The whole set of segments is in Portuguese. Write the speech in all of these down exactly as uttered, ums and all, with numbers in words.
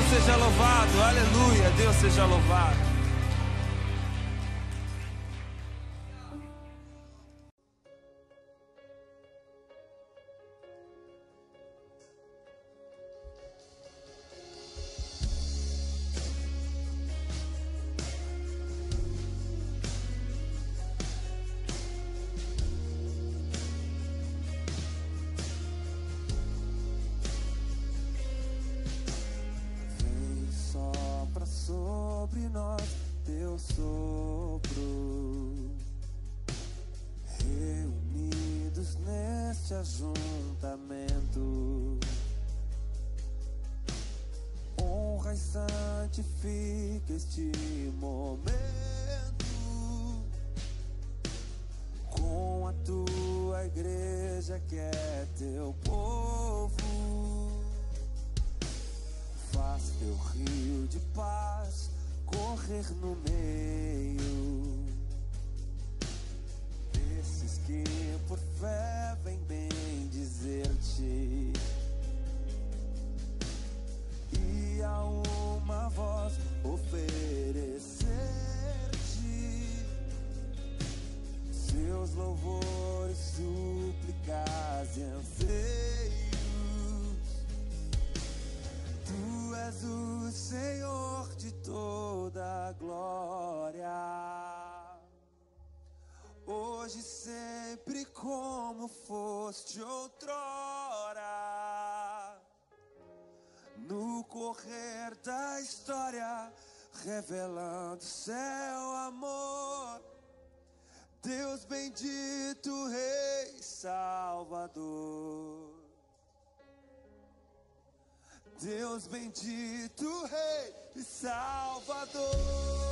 seja louvado, aleluia, Deus seja louvado. Ajuntamento, honra e santifica este momento com a tua igreja que é teu povo. Faz teu rio de paz correr no meio desses que por fé vem bem dizer-te, e a uma voz oferecer-te seus louvores, súplicas e anseios. Tu és o Senhor de toda a glória, hoje sempre como foste outrora, no correr da história, revelando seu amor. Deus bendito, Rei Salvador. Deus bendito, Rei e Salvador.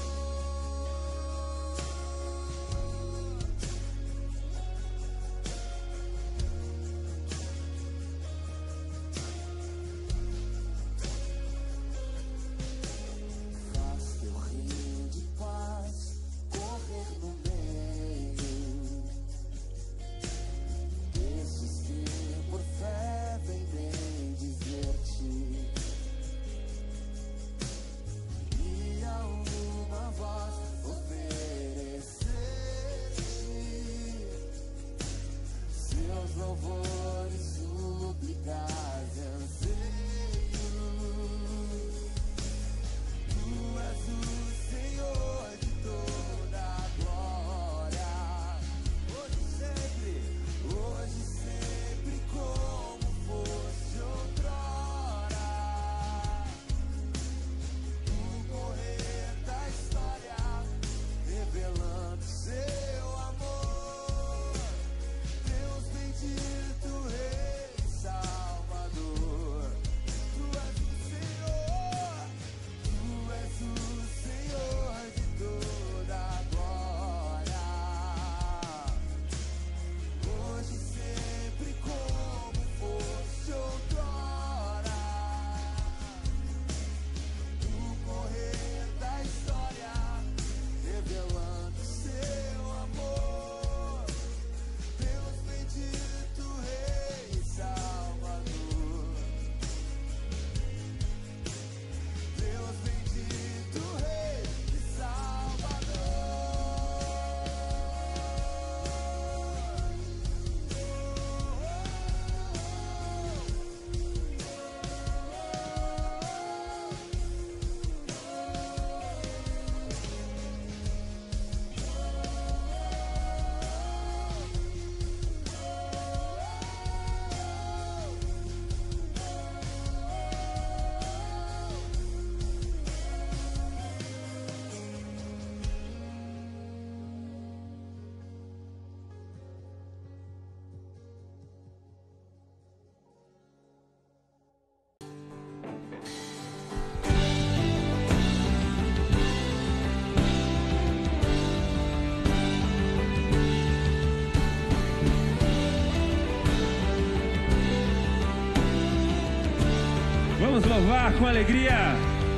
Vamos louvar com alegria.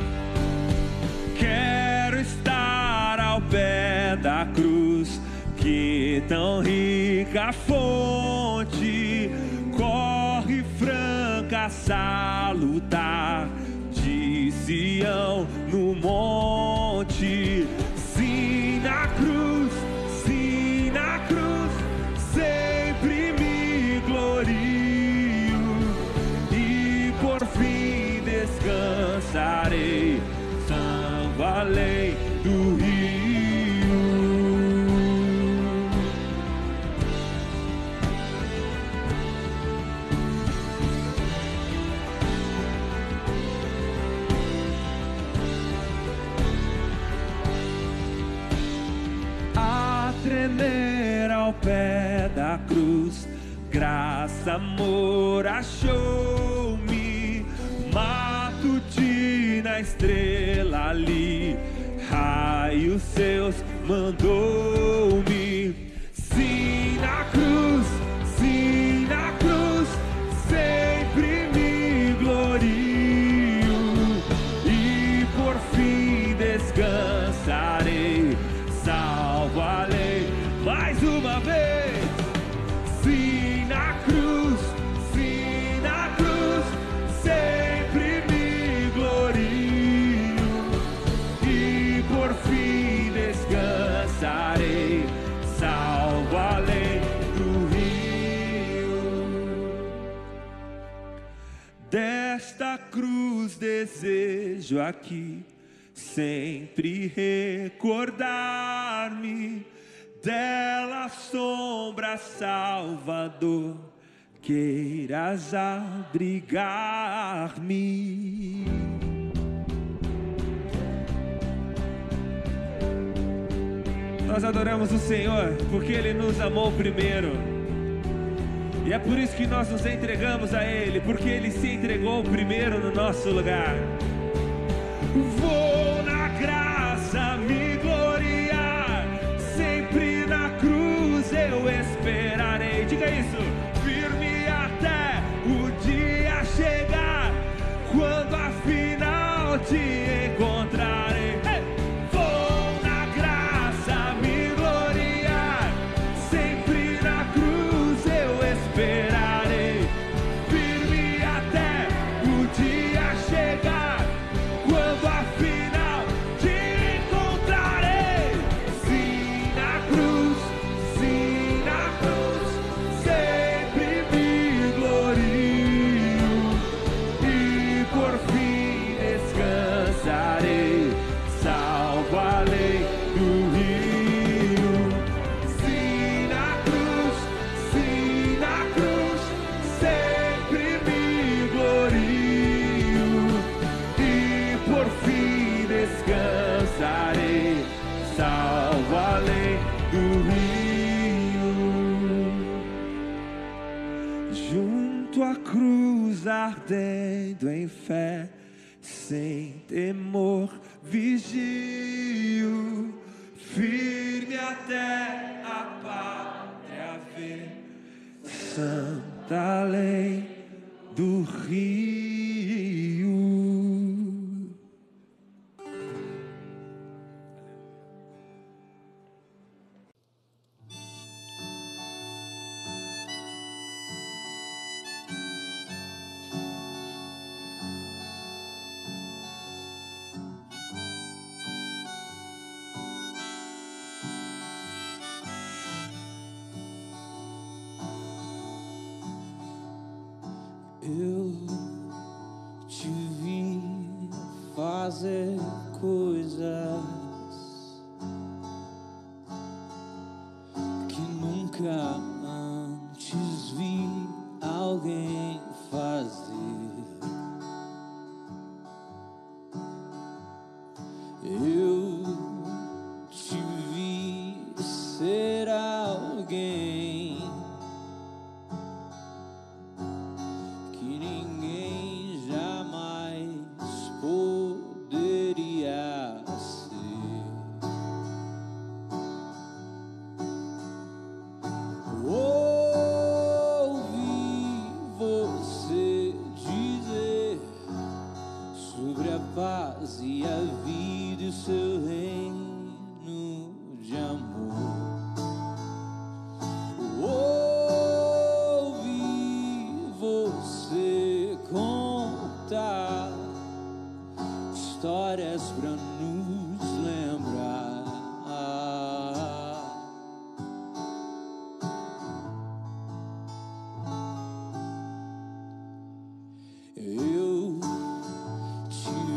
Quero estar ao pé da cruz, que tão rica fonte corre franca, salutar, de descansarei, salvo além do rio. A tremer ao pé da cruz, graça, amor achou-me, matutina estrela ali, raios seus mandou-me. Sim, na cruz, sim, na cruz, sempre me glorio, e por fim descansarei, salvo além. Mais uma vez. Sim, na cruz, sim, na cruz, sempre me glorio, e por fim descansarei, salvo além do rio. Desta cruz desejo aqui sempre recordar-me, dela sombra, Salvador, queiras abrigar-me. Nós adoramos o Senhor porque Ele nos amou primeiro, e é por isso que nós nos entregamos a Ele, porque Ele se entregou primeiro no nosso lugar. Vou na graça me gloriar, sempre na cruz eu esperarei. Diga isso, firme até o dia chegar, quando afinal te encontrarei. Hey! Vou na graça me gloriar, sempre na cruz eu esperarei, firme até o dia chegar, quando afinal te encontrarei. Sim, na cruz, sim, na cruz, sempre me glorio, e por fim descansarei, salvo além do rio. Sim, na cruz, sim, na cruz, sempre me glorio, e por fim descansarei, salvo além do rio. Junto à cruz ardendo em fé, sem temor vigio, firme até a pátria ver, santa além do rio. Eu te vi fazer coisas que nunca antes vi alguém fazer. Eu te vi ser alguém que ninguém jamais poderia ser. Ouvi você dizer sobre a paz e a vida e o seu reino de amor. Ouvi você contar histórias pra nos lembrar. Eu te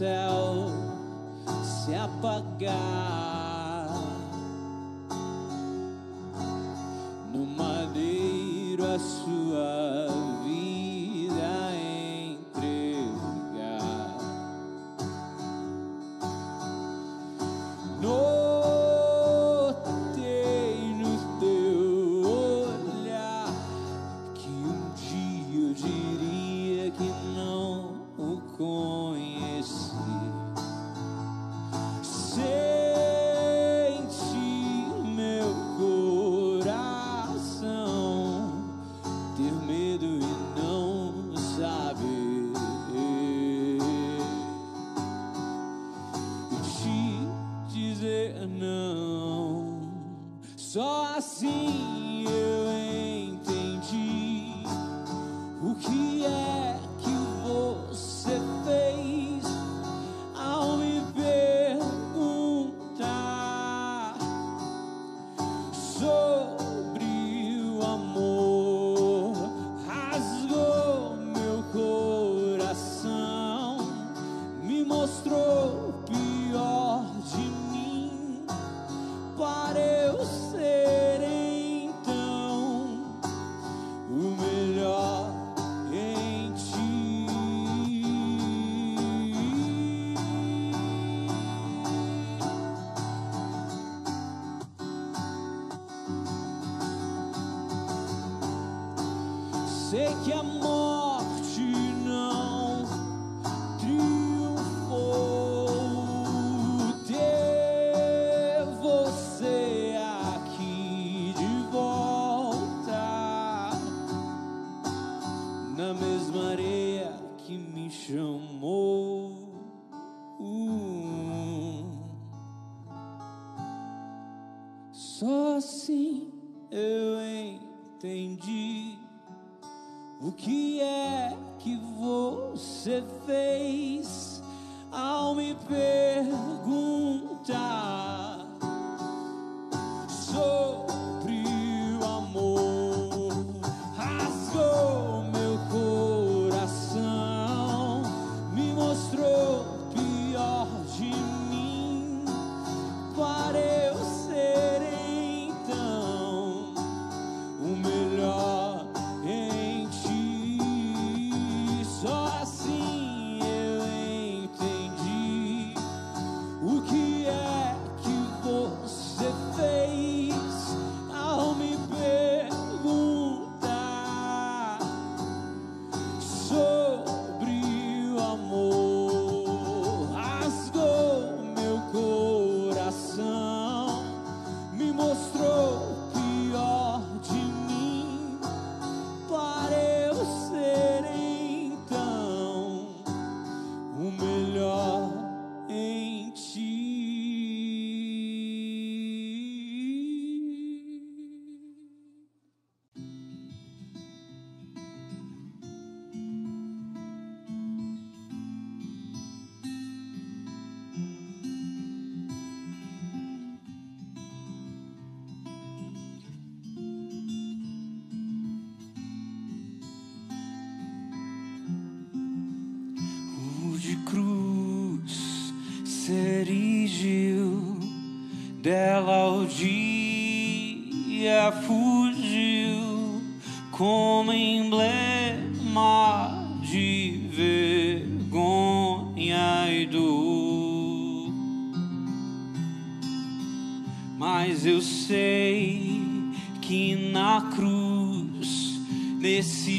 céu se apagar, no madeiro a sua vida entregar. Notei no teu olhar que um dia eu diria que não o conheci. Senti meu coração ter medo e não saber, e te dizer não. Só assim eu entendi o que é que você fez ao me perguntar sobre o amor. Rasgou meu coração, me mostrou o pior de mim, para eu ser então o melhor em ti. Sei que a morte não triunfou, ter você aqui de volta na mesma areia que me chamou. Só assim eu entendi o que é que você fez ao me perguntar sobre o amor. Rasgou meu coração, me mostrou o pior de mim, para eu ser então o melhor em ti. Só assim eu entendi o que é que você fez ao me perguntar sobre o amor. Rasgou meu coração, me mostrou o pior de mim, para eu ser então o melhor em ti. O de cruz se erigiu, dela o dia fugiu, como emblema de vergonha e dor. Mas eu sei que na cruz, nesse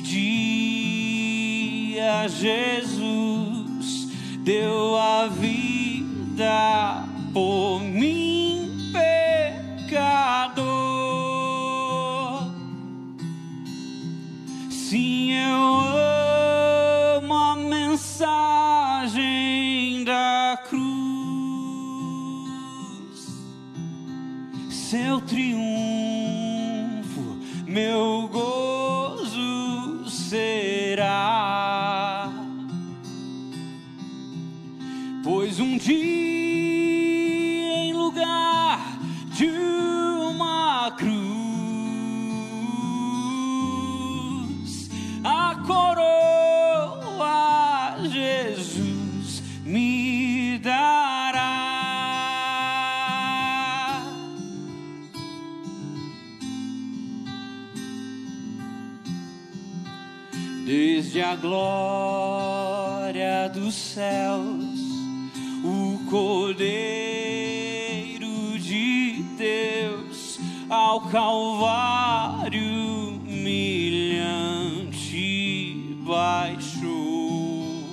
dia, Jesus deu a vida por mim, pecador. Sim, eu amo a mensagem da cruz, seu triunfo, meu gozo será. Pois um dia, em lugar de uma cruz, a coroa Jesus me Desde a glória dos céus, o Cordeiro de Deus ao Calvário humilhante baixou.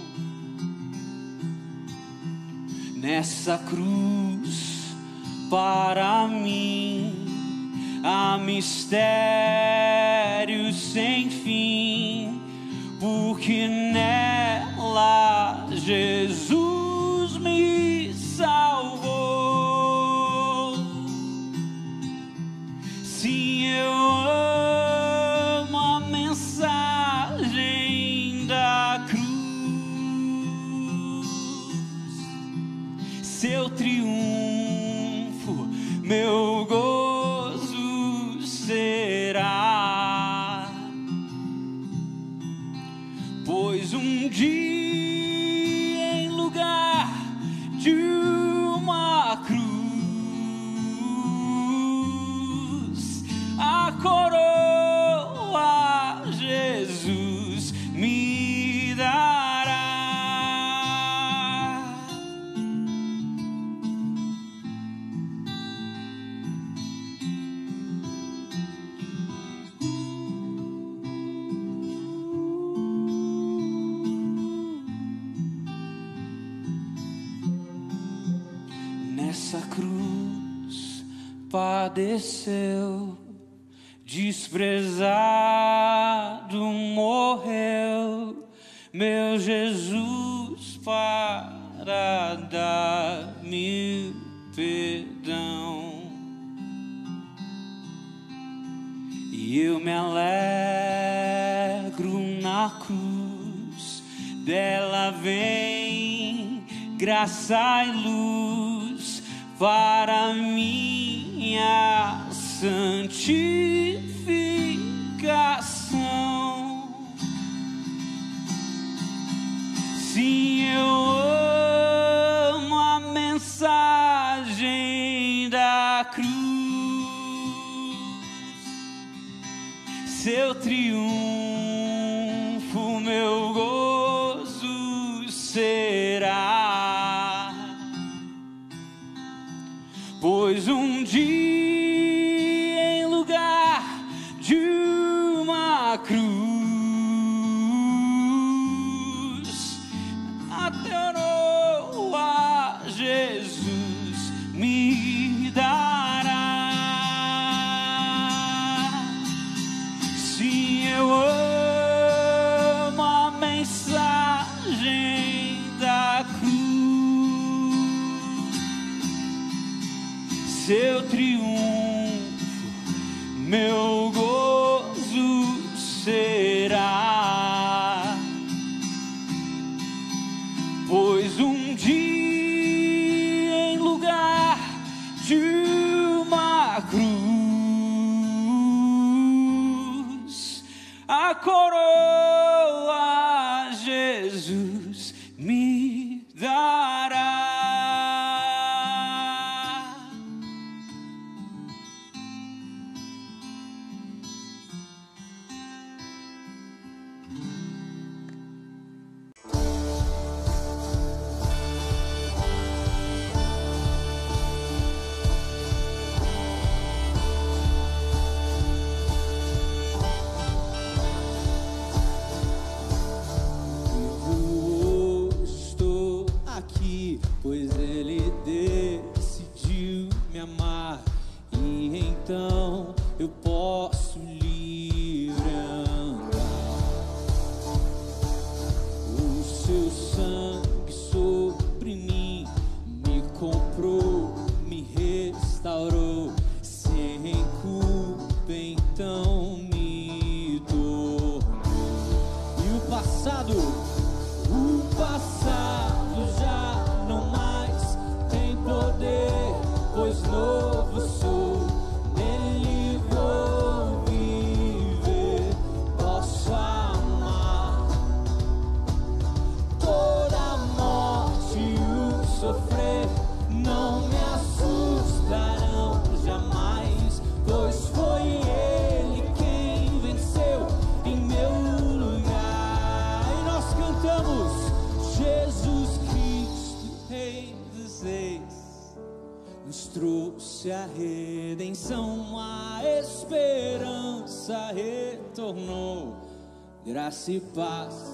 Nessa cruz para mim há mistério sem fim, porque nela Jesus me salvou. Sim, eu amo a mensagem da cruz, seu triunfo, meu gozo será. Pois um dia em lugar de uma cruz, a coroa Jesus me dará. Nessa cruz padeceu, desprezado morreu, meu Jesus para dar-me perdão. E eu me alegro na cruz, dela vem graça e luz para minha santificação. Sim, eu amo a mensagem da cruz, seu triunfo, meu gozo será. Pois um dia em lugar de uma cruz, a coroa Jesus me dará. Sim, eu amo a mensagem da cruz, seu triunfo, meu gozo será. Pois um dia em lugar de uma cruz, a coroa Jesus me dará. Pois ele decidiu me amar, e então eu posso livre andar. O seu sangue sobre mim me comprou, me restaurou, sem culpa então me tornou. E o passado, o passado já não mais tem poder, pois novo sou, nele vou viver, posso amar. Toda a morte e o sofrer não me assustarão jamais, pois foi ele quem venceu em meu lugar. trouxe a redenção, a esperança retornou, graça e paz.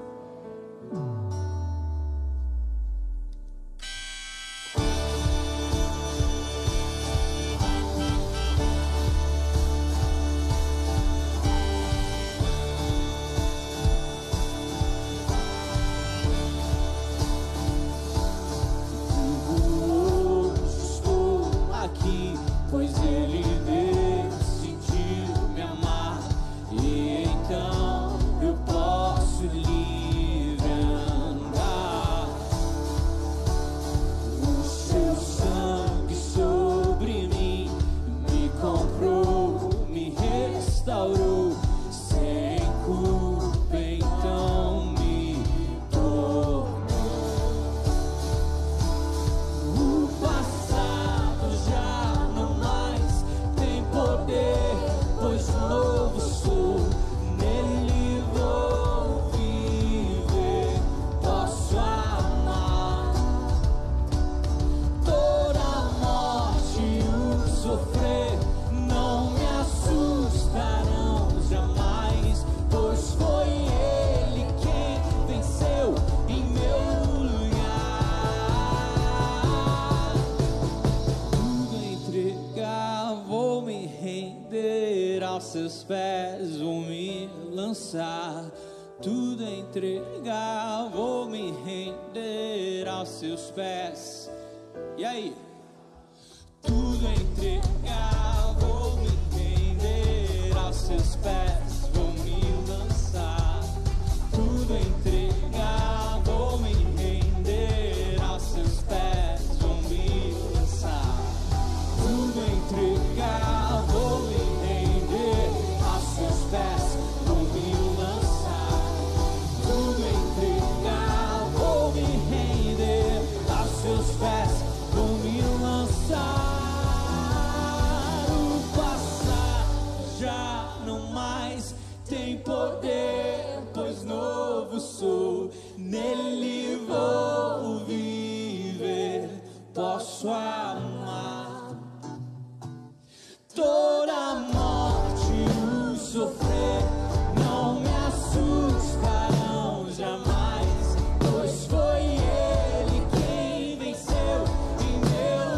Seus pés vou me lançar, tudo entregar, vou me render aos seus pés. E aí? Tudo entregar, vou me render aos seus pés, vou me lançar, tudo entregar, vou me render aos seus pés, vou me lançar, tudo entregar, vou me pés, vou me lançar, tudo entregar, vou me render aos seus pés, vou me lançar. O passado já não mais tem poder, pois novo sou, nele vou viver, posso amar. Toda morte sofrer não me assustarão jamais, pois foi Ele quem venceu em meu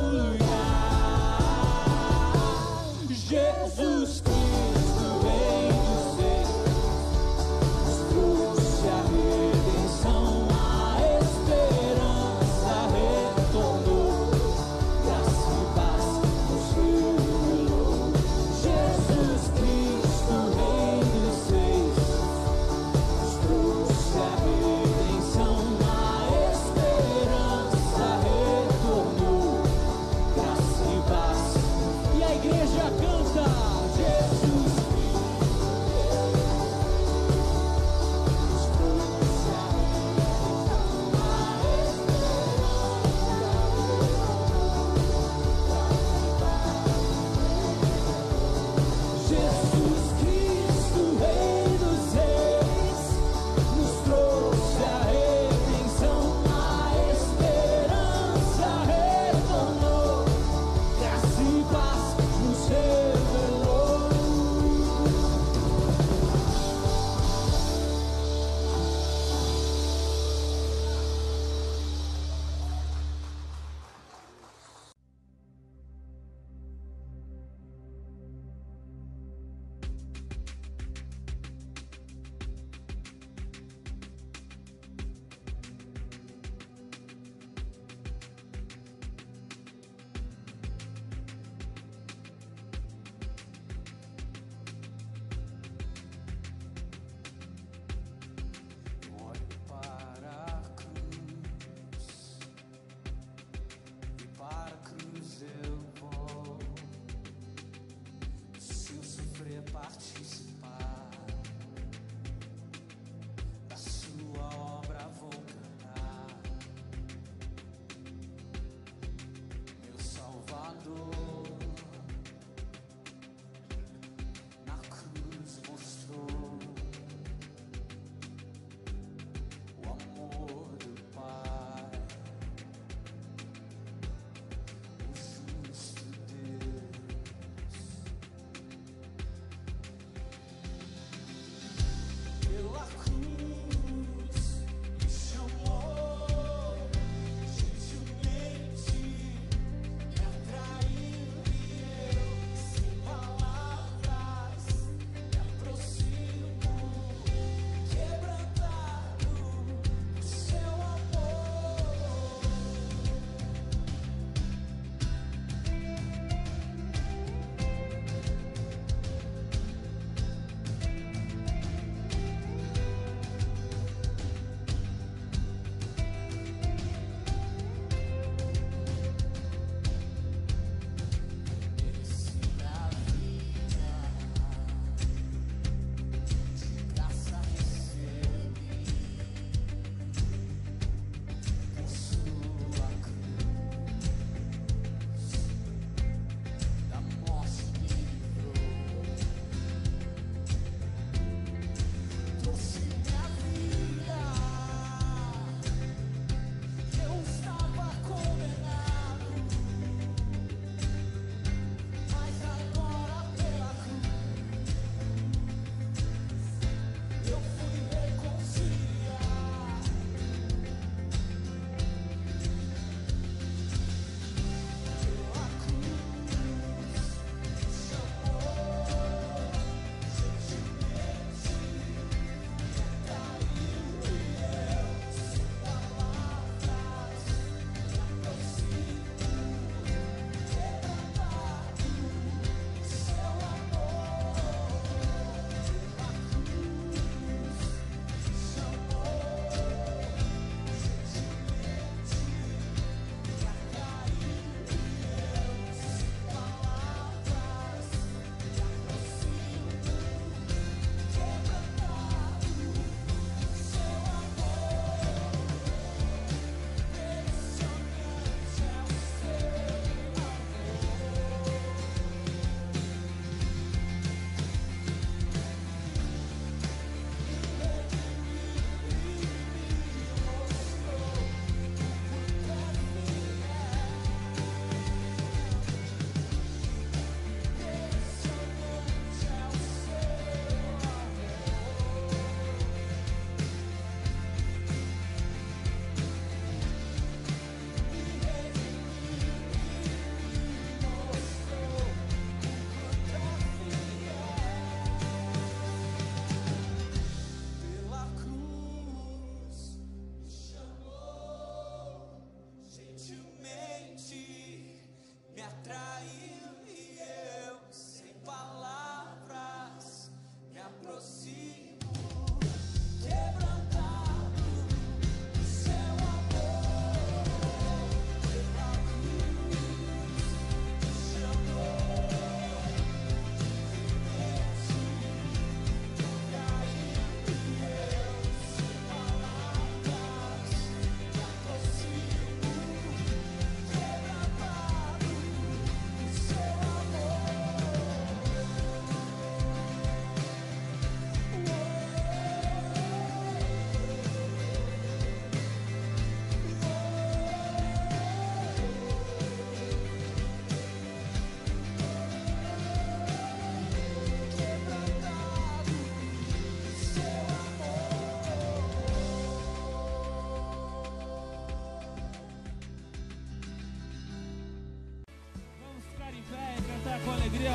lugar. Jesus Cristo veio dos céus, trouxe a redenção, a esperança retornou, graça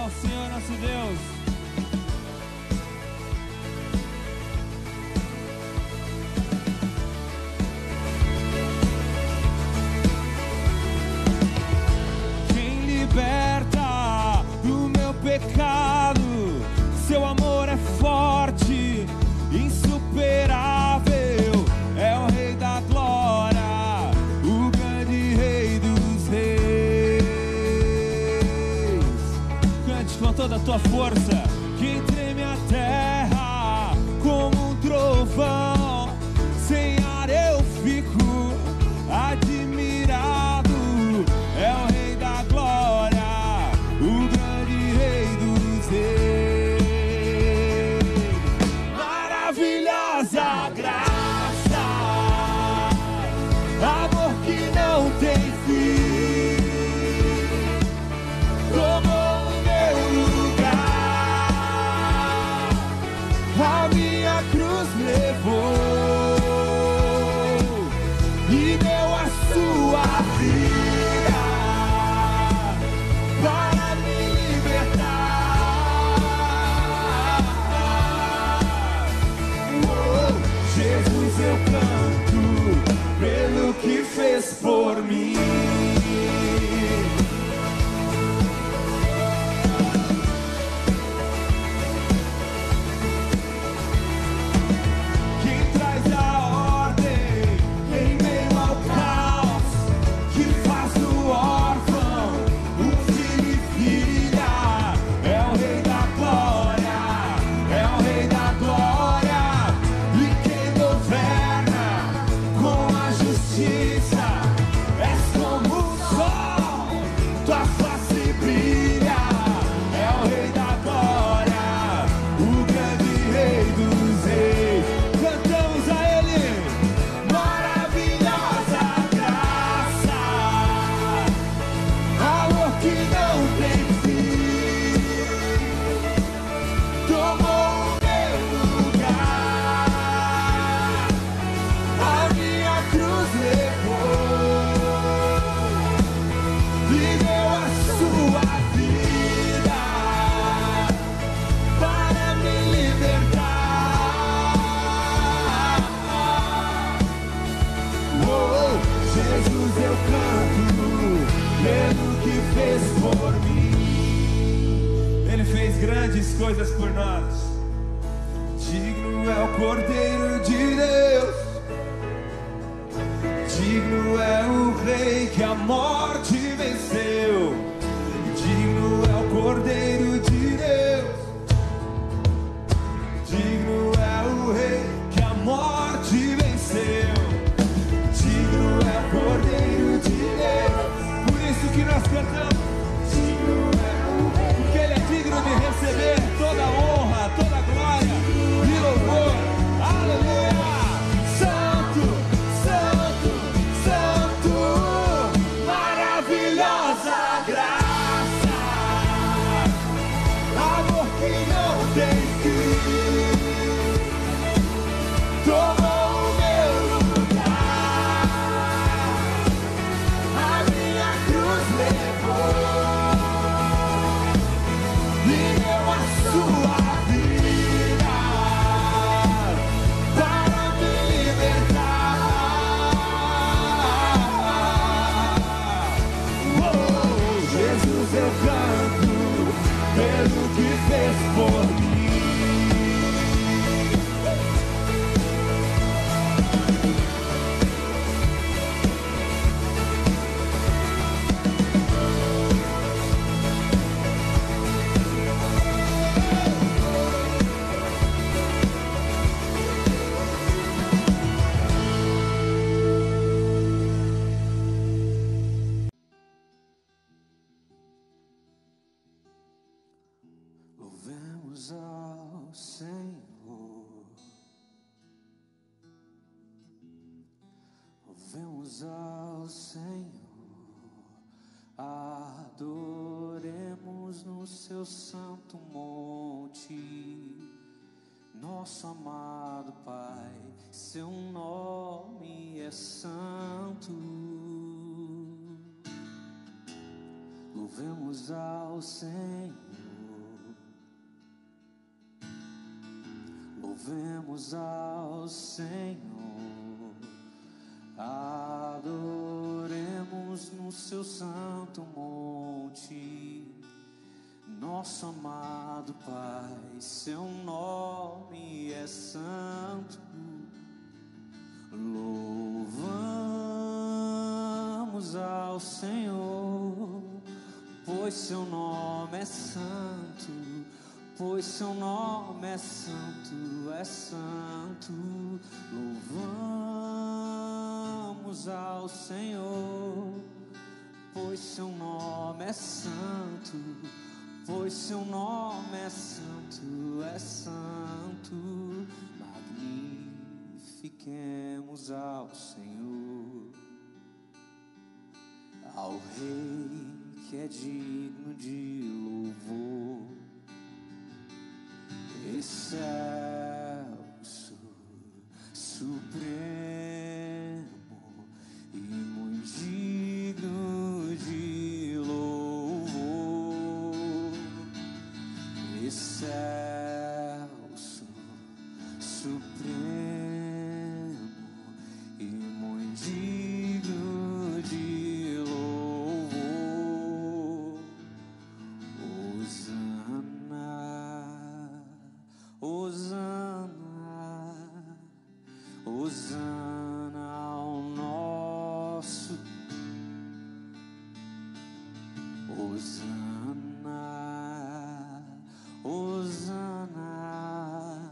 ao Senhor nosso Deus. Quem liberta do meu pecado, seu amor é forte, insuperável, é o Rei da Glória, o grande Rei dos Reis. Cante com toda a tua força. Quem treme a terra como um trovão, sem ar eu fico admirado, é o Rei da Glória, o grande Rei dos Reis. Maravilhosa graça, amor que não tem fim, tomou o meu lugar, a minha cruz levou e deu a sua vida para me libertar. Oh, Jesus, eu canto pelo que fez por mim. Quem traz a ordem em meio ao caos, que faz do órfão um filho e filha, é o Rei da Glória, é o Rei da Glória. E quem governa com a justiça, és como o sol, tua face brilha, é o Rei da Glória, o grande Rei dos Reis. Cantamos a Ele. Maravilhosa graça, amor que não tem fim, tomou o meu lugar, a minha cruz levou e deu a sua vida para me libertar. Oh, Jesus, eu canto pelo que fez por mim. Ele fez grandes coisas por nós. Digno é o Cordeiro de Deus, digno é o Rei que a morte venceu. Digno é o Cordeiro de Deus, digno é o Rei que a morte venceu. Digno é o Cordeiro de Deus. Por isso que nós cantamos. Digno é o Rei, porque Ele é digno de receber toda a honra, toda a glória e louvor. Aleluia! Santo, Santo, Santo, maravilhosa graça, amor que não tem fim, tomou o meu lugar, a minha cruz levou e deu a sua vida para me libertar. Oh, Jesus, eu canto pelo que fez por mim. Louvemos ao Senhor, louvemos ao Senhor, adoremos no seu santo monte, nosso amado Pai, seu nome é santo. Louvemos ao Senhor, Adoremos ao Senhor, adoremos no seu santo monte, nosso amado Pai, seu nome é santo. Louvamos ao Senhor, pois seu nome é santo, pois seu nome é santo, é santo. Louvamos ao Senhor, pois seu nome é santo, pois seu nome é santo, é santo. Magnifiquemos ao Senhor, ao Rei que é digno de louvor, excelso, supremo e muito digno de louvor, excelso, supremo e muito digno de louvor. Hosana, Hosana, Hosana ao nosso, Hosana, Hosana,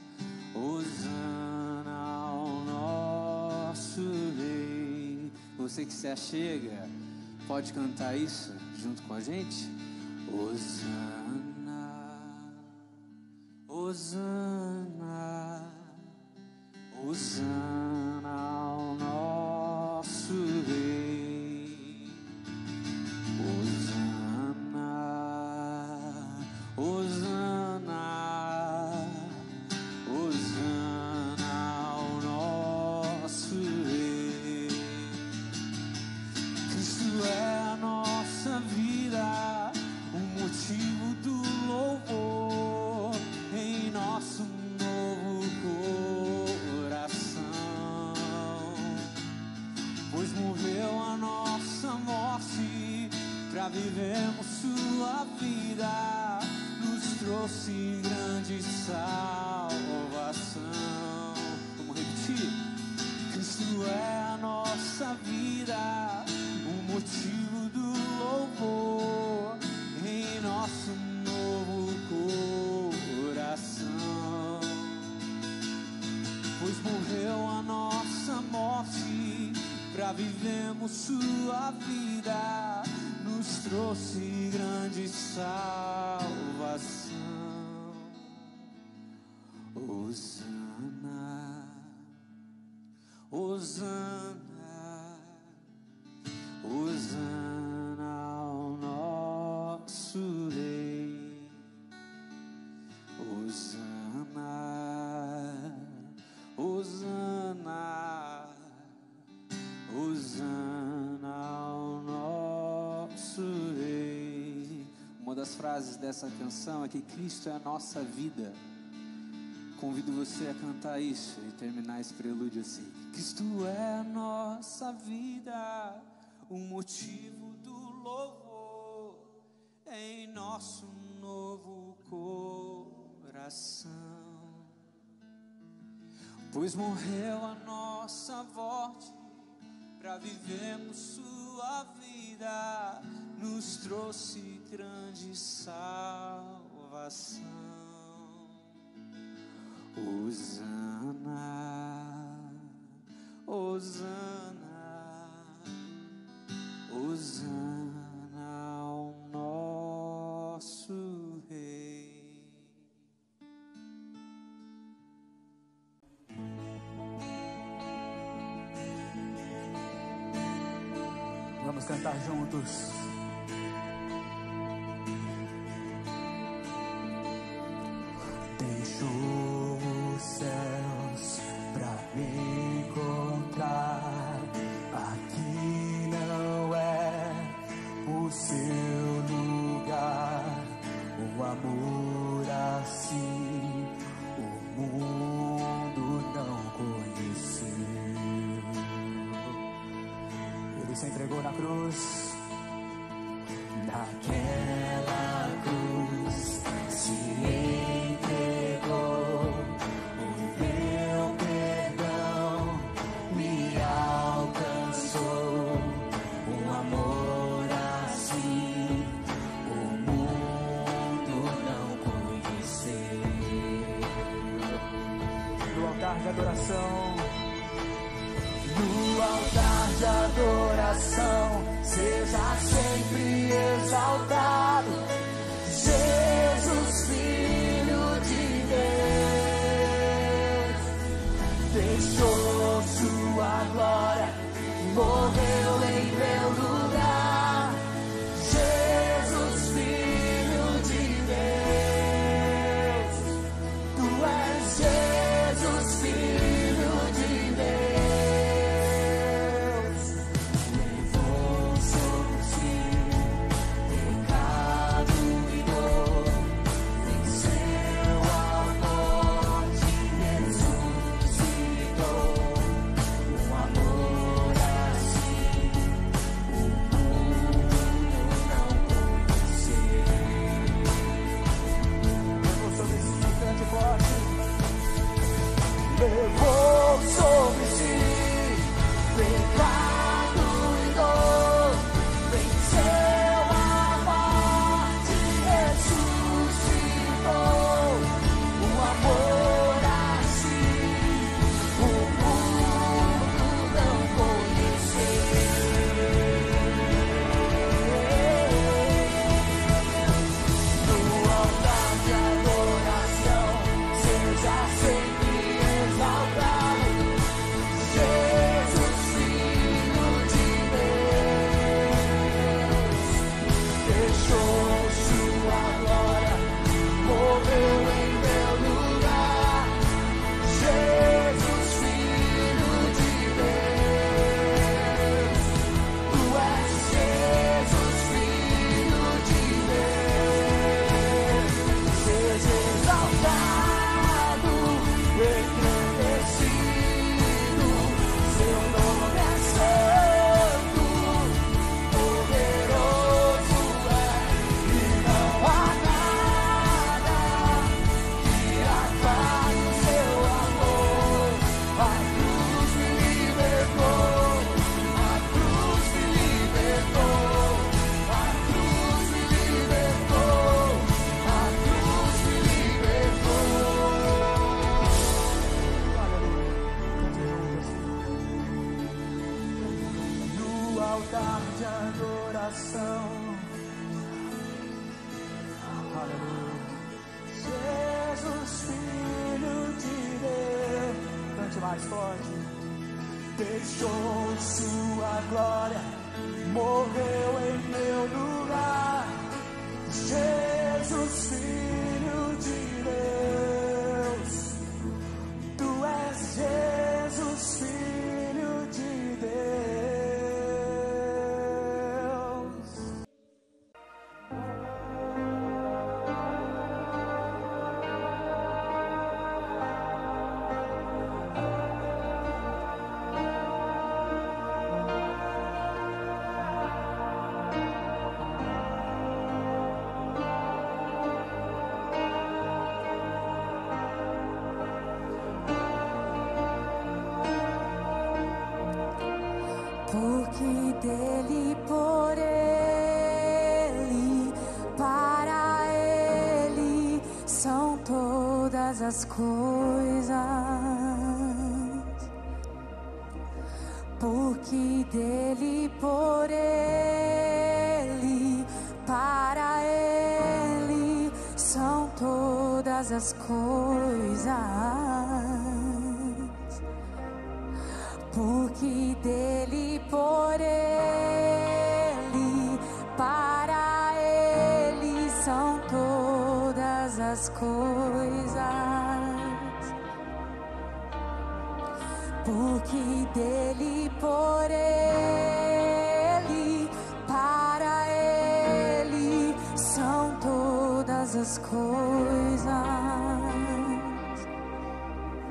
Hosana ao nosso Rei. Você que se achega, pode cantar isso junto com a gente? Hosana, Hosana, Hosana ao nosso Rei. Hosana, Hosana, Hosana ao nosso Rei. Cristo é a nossa vida, o motivo do louvor em nosso novo coração, pois morreu a nossa morte pra vivermos sua vida, nos trouxe grande salvação. Vamos repetir? Cristo é a nossa vida, o motivo do louvor em nosso novo coração, pois morreu a nossa morte pra vivermos sua vida, nos trouxe grande salvação. Hosana, Hosana, Hosana ao nosso Rei. Hosana, Hosana, Hosana ao nosso Rei. Uma das frases dessa canção é que Cristo é a nossa vida. Convido você a cantar isso e terminar esse prelúdio assim. Cristo é a nossa vida, o motivo do louvor em nosso novo coração, pois morreu a nossa morte pra vivermos sua vida, nos trouxe grande salvação. Hosana, Hosana, Hosana ao nosso Rei. Vamos cantar juntos. Deixou os céus pra me encontrar. Aqui não é o seu lugar. O amor assim o mundo se entregou na cruz. Naquela cruz se entregou, o meu perdão me alcançou. Um amor assim o mundo não conheceu. No altar de adoração, no altar de adoração, seja sempre exaltado, Jesus, Filho de Deus. Deixou sua glória, morreu em meu lugar. Jesus, Filho de Deus. Tu és Jesus, Filho de Deus. Levou sobre si pecado e dor, venceu a morte, ressuscitou. Um amor assim o mundo não conheceu. Levou sobre si, cante forte. Levou sobre si pecado e dor, venceu a morte, ressuscitou. Um amor assim o mundo não conheceu. No altar de adoração, seja sempre exaltado, Jesus, Filho de Deus. Deixou sua glória, morreu em meu lugar. Jesus, Filho de Deus. Tu és Jesus, Filho de Deus. Seja exaltado, engrandecido, seu nome é santo, poderoso é, e não há nada que apague o seu amor. A cruz me libertou, a cruz me libertou, a cruz me libertou, a cruz me libertou. No altar de adoração, aleluia. Jesus, Filho de Deus. Cante mais forte. Deixou sua glória, morreu em meu lugar. Jesus, Filho de Deus. Tu és Jesus, Filho de Deus. Porque dele, por ele, para ele são todas as coisas. Porque dele, por ele, para ele são todas as coisas. Porque dele, por ele, para ele são todas as coisas. Porque dele, por ele, para ele são todas as coisas.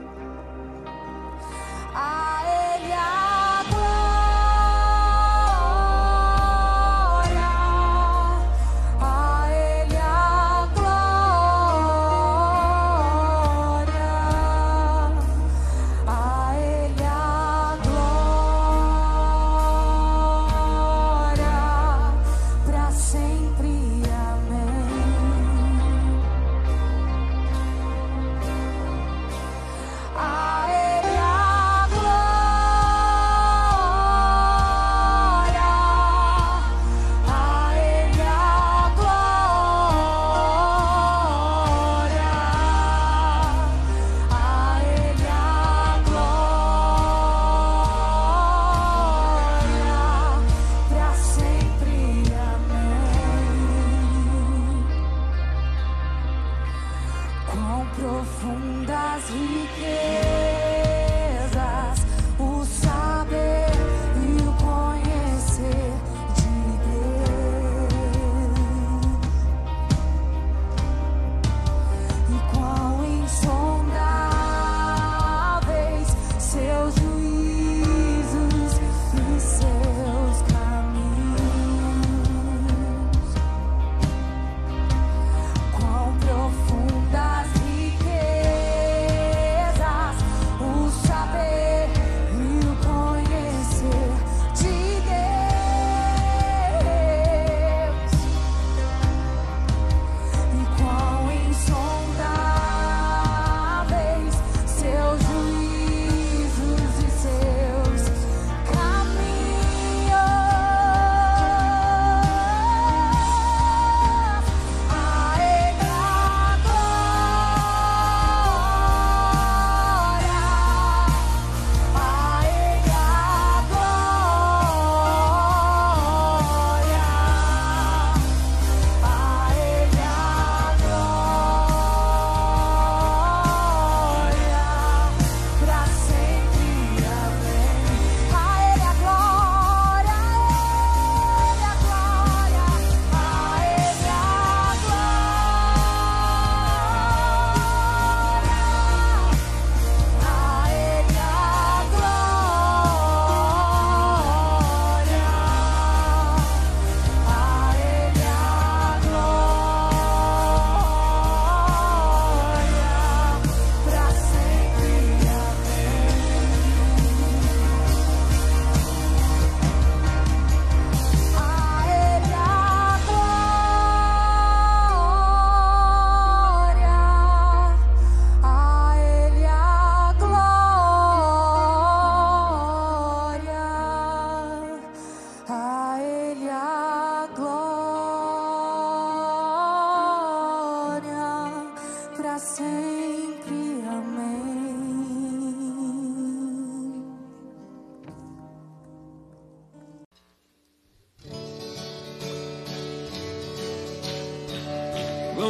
A ele a glória.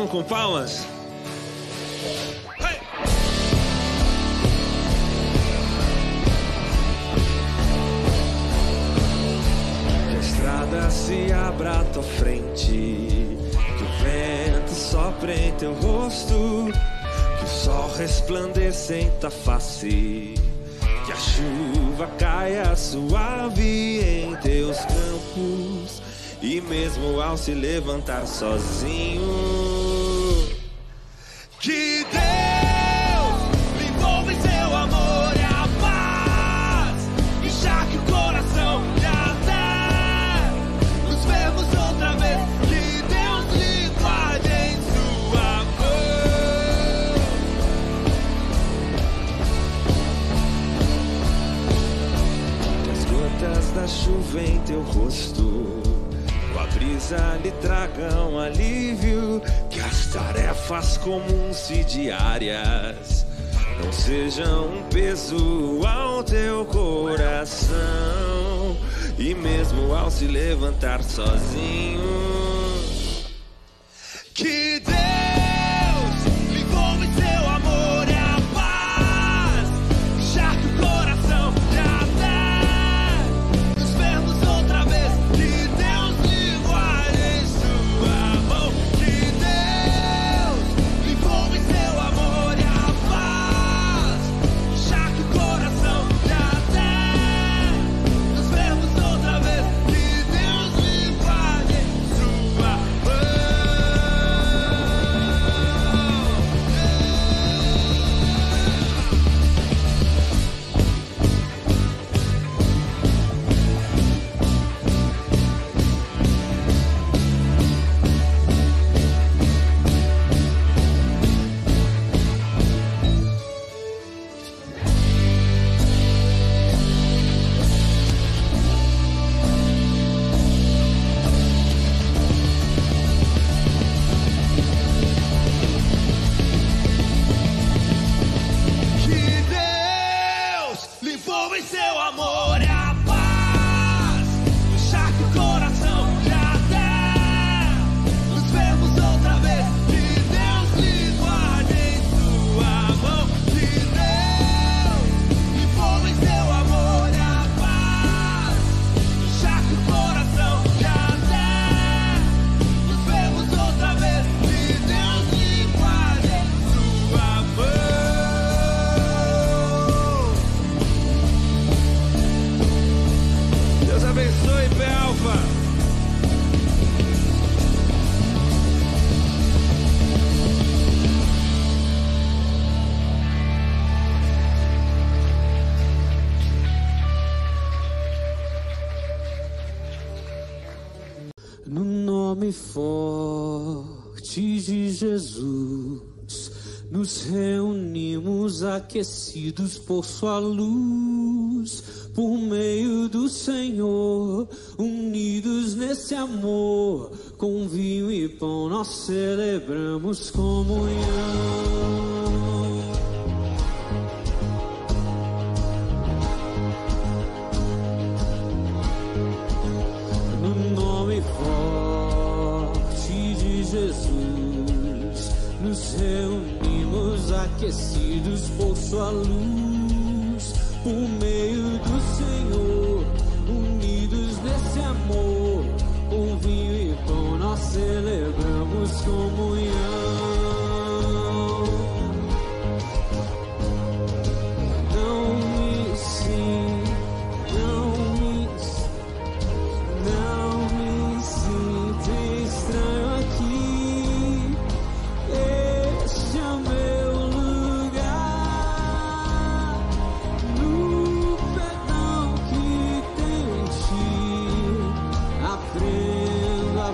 adoração com palmas. Que a estrada se abra à tua frente, que o vento sopre em teu rosto, que o sol resplandeça em tua face, que a chuva caia suave em teus campos, e mesmo ao se levantar sozinho, que Deus lhe envolva em seu amor e a paz, encharque o coração e até nos vemos outra vez. Que Deus lhe guarde em sua mão. Que as gotas da chuva em teu rosto, a brisa lhe tragam alívio, que as tarefas comuns e diárias não sejam um peso ao teu coração, e mesmo ao se levantar sozinho, que Deus lhe envolva em seu amor e a paz, encharque o coração e até nos vermos outra vez. Que Deus lhe guarde em sua mão. Que Deus lhe envolva em seu amor e a paz, encharque o coração e até nos vermos outra vez. Que Deus lhe guarde em sua mão. Que Deus lhe envolva em seu amor e a paz, encharque o coração e até nos vermos outra vez. Que Deus lhe guarde em sua mão. Que Deus lhe envolva em seu amor e a paz, encharque o coração e até nos vermos outra vez. Que Deus lhe guarde em sua mão. Deus abençoe, Pé Alfa. No nome forte de Jesus, nos reunimos aquecidos por sua luz, por meio do Senhor, unidos nesse amor, com vinho e pão nós celebramos comunhão. No nome forte de Jesus, nos reunimos aquecidos por sua luz, por meio do Senhor, unidos nesse amor, com vinho e pão nós celebramos comunhão. Não me sinto, não me, não me sinto estranho aqui. Este é o meu lugar, no perdão que tenho em ti, aprendo a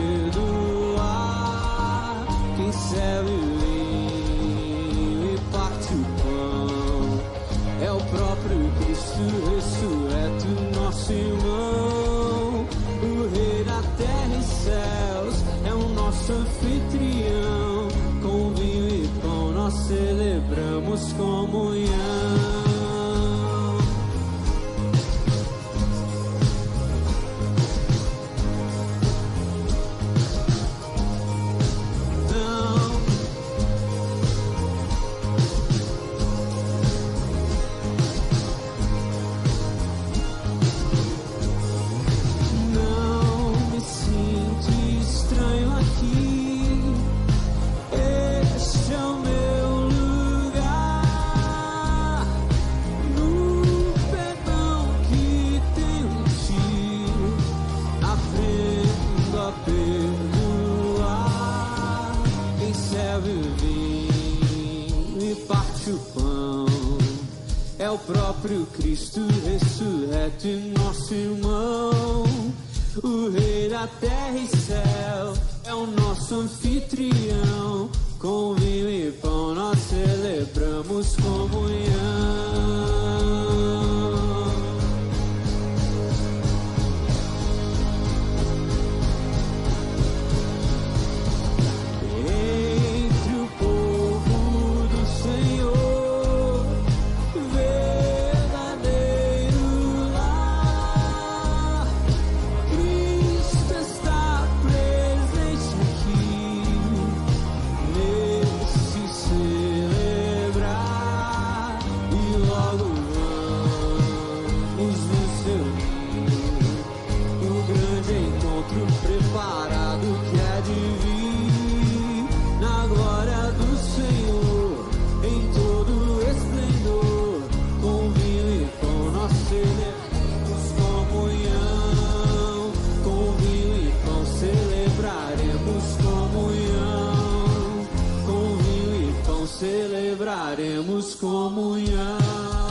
perdoar. Quem serve o vinho e parte o pão é o próprio Cristo ressurreto, nosso irmão. O Rei da terra e céus é o nosso anfitrião. Com vinho e pão nós celebramos comunhão. Não próprio Cristo ressurreto e nosso irmão, o Rei da terra e céu, é o nosso anfitrião. Com vinho e pão nós celebramos comunhão. Celebraremos comunhão.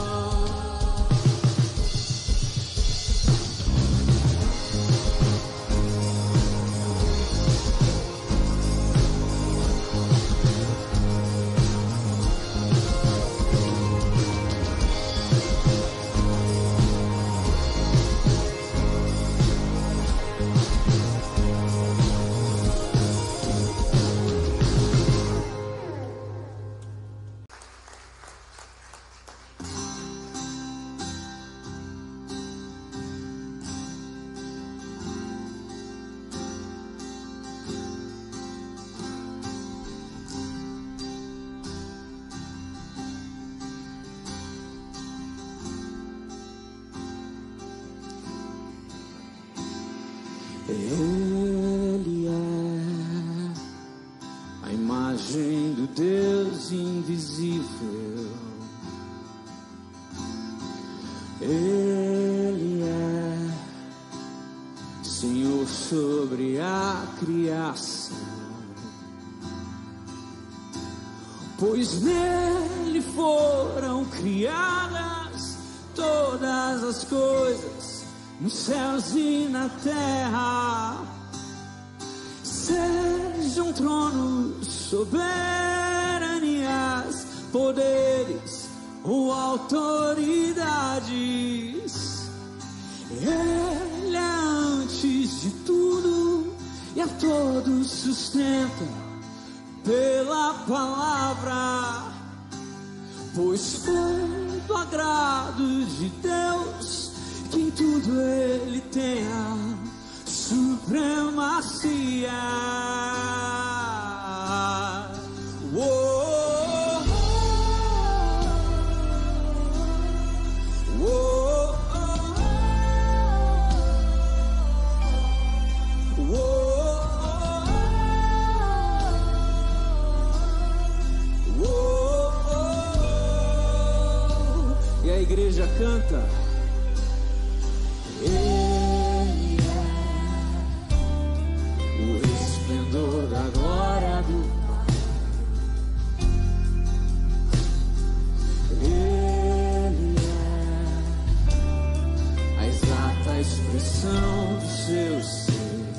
Ele é a imagem do Deus invisível. Ele é Senhor sobre a criação, pois nele foram criadas todas as coisas, nos céus e na terra. Sejam tronos, soberanias, poderes ou autoridades, Ele é antes de tudo e a todos sustenta pela palavra, pois foi do agrado de Deus que em tudo Ele tenha supremacia. Oh, oh, oh, oh, oh, oh. E a igreja canta. Ele é o resplendor da glória do Pai. Ele é a exata expressão do seu ser,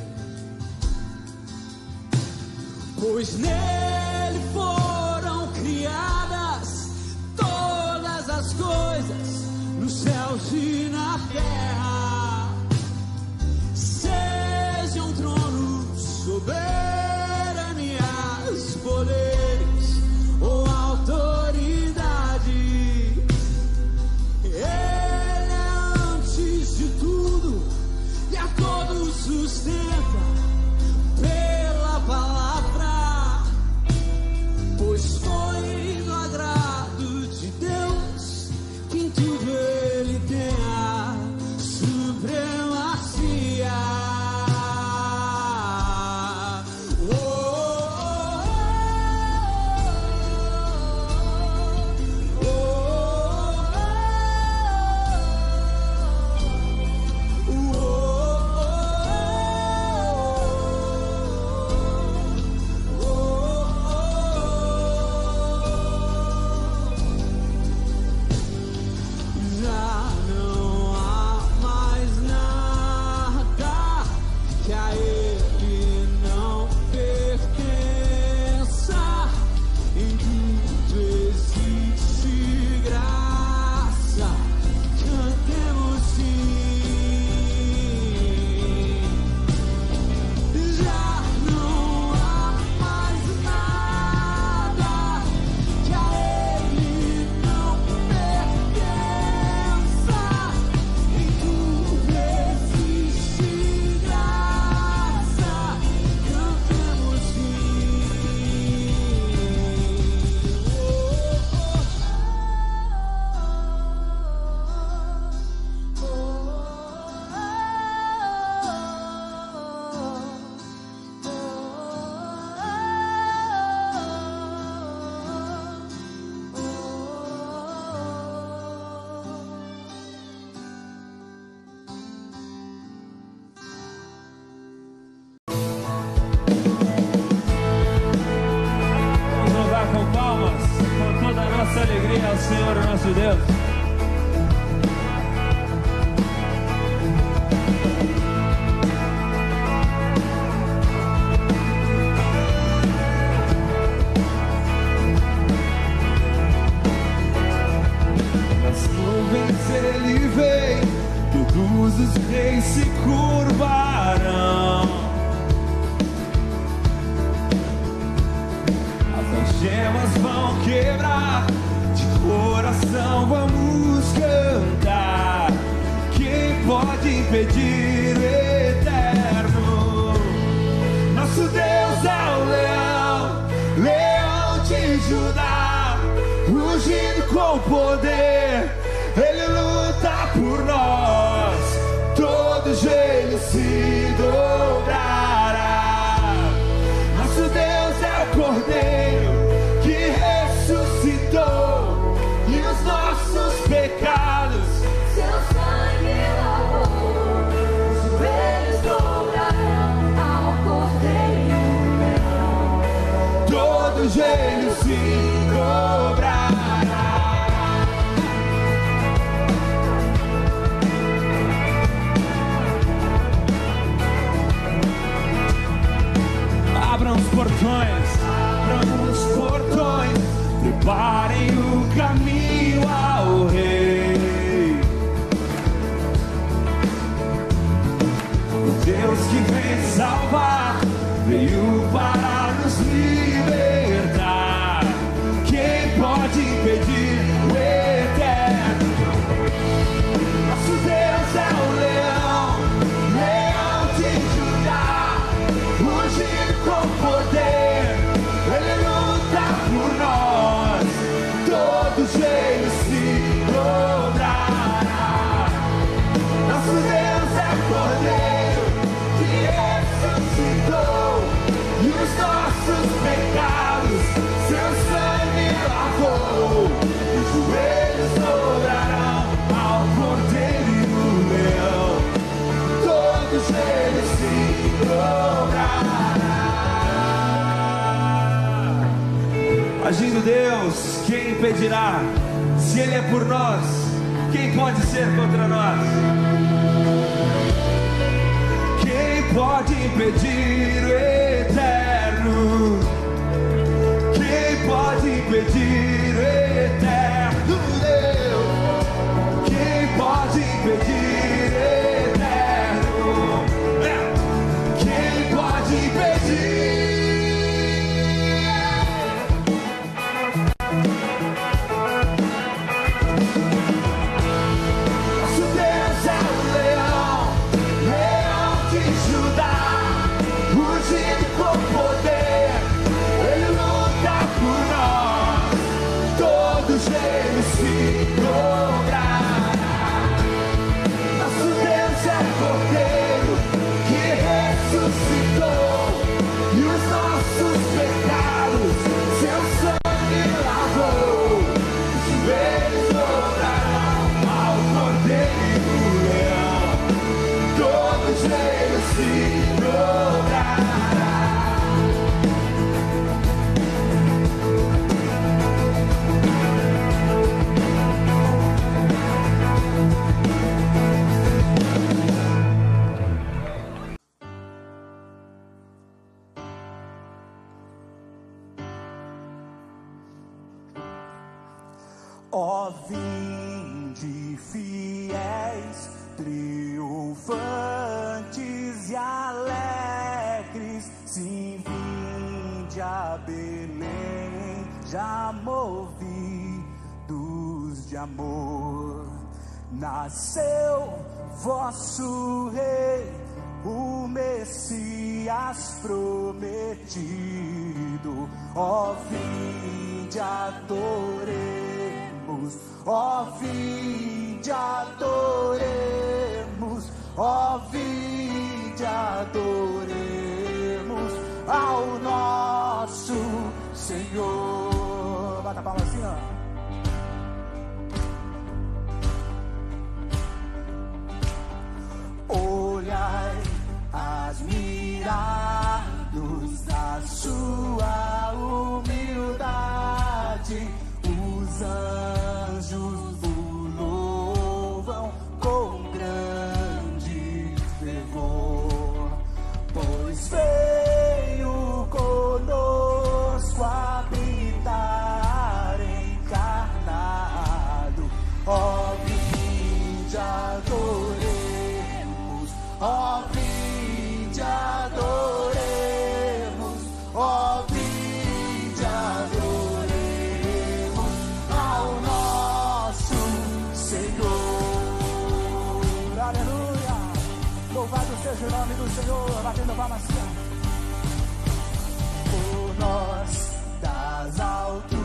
pois nele foram criadas todas as coisas, nos céus e na terra. Sejam tronos, soberanias, poderes ou autoridade, Ele é antes de tudo e a todos sustenta pela palavra, pois foi do agrado de Deus que em tudo Ele tenha nosso Deus. Nas nuvens ele vem, todos os reis se curvarão. As gemas vão quebrar, de coração vamos cantar. Quem pode impedir o eterno? Nosso Deus é o leão, leão de Judá, rugindo com poder, ele luta por nós, todo joelho se dobrará. Nosso Deus é o Cordeiro que ressuscitou, e os nossos pecados Seu sangue lavou, os joelhos dobrarão ao Cordeiro leão. todo joelho se dobrará. Abram os portões, Abram os portões, preparem o caminho ao Rei. O Deus que vem salvar veio para nos libertar. Quem pode impedir o eterno? Nosso Deus é o leão, leão de Judá, rugindo com poder, ele luta por nós, todo joelho se dobrará. Nosso Deus é o Cordeiro que ressuscitou, e os nossos pecados seu sangue lavou. Os joelhos dobrarão ao Cordeiro e o leão, todo joelho se dobrará. agindo Deus, quem impedirá? Se Ele é por nós, quem pode ser contra nós? Quem pode impedir o eterno? Quem pode impedir o eterno Deus? Quem pode impedir o eterno? Quem pode impedir? Nosso Deus é o leão, leão de Judá, rugindo com poder, ele luta por nós, todo joelho se dobrará. Nosso Deus é Cordeiro que ressuscitou, e os nossos pecados seu sangue lavou. Os joelhos dobrarão ao Cordeiro e o leão, todo joelho se dobrará. Ó, vinde fiéis, triunfantes e alegres, sim, vinde a Belém, já movidos de amor. Nasceu vosso rei, o Messias prometido. Ó, vinde, adoremos, ó, vinde, adoremos, ó, vinde, adoremos ao nosso Senhor. Bata a palma assim, ó. Olhai, admirados da sua humildade, os anjos Exalte o nome do Senhor, batendo palmas. Por nós das alturas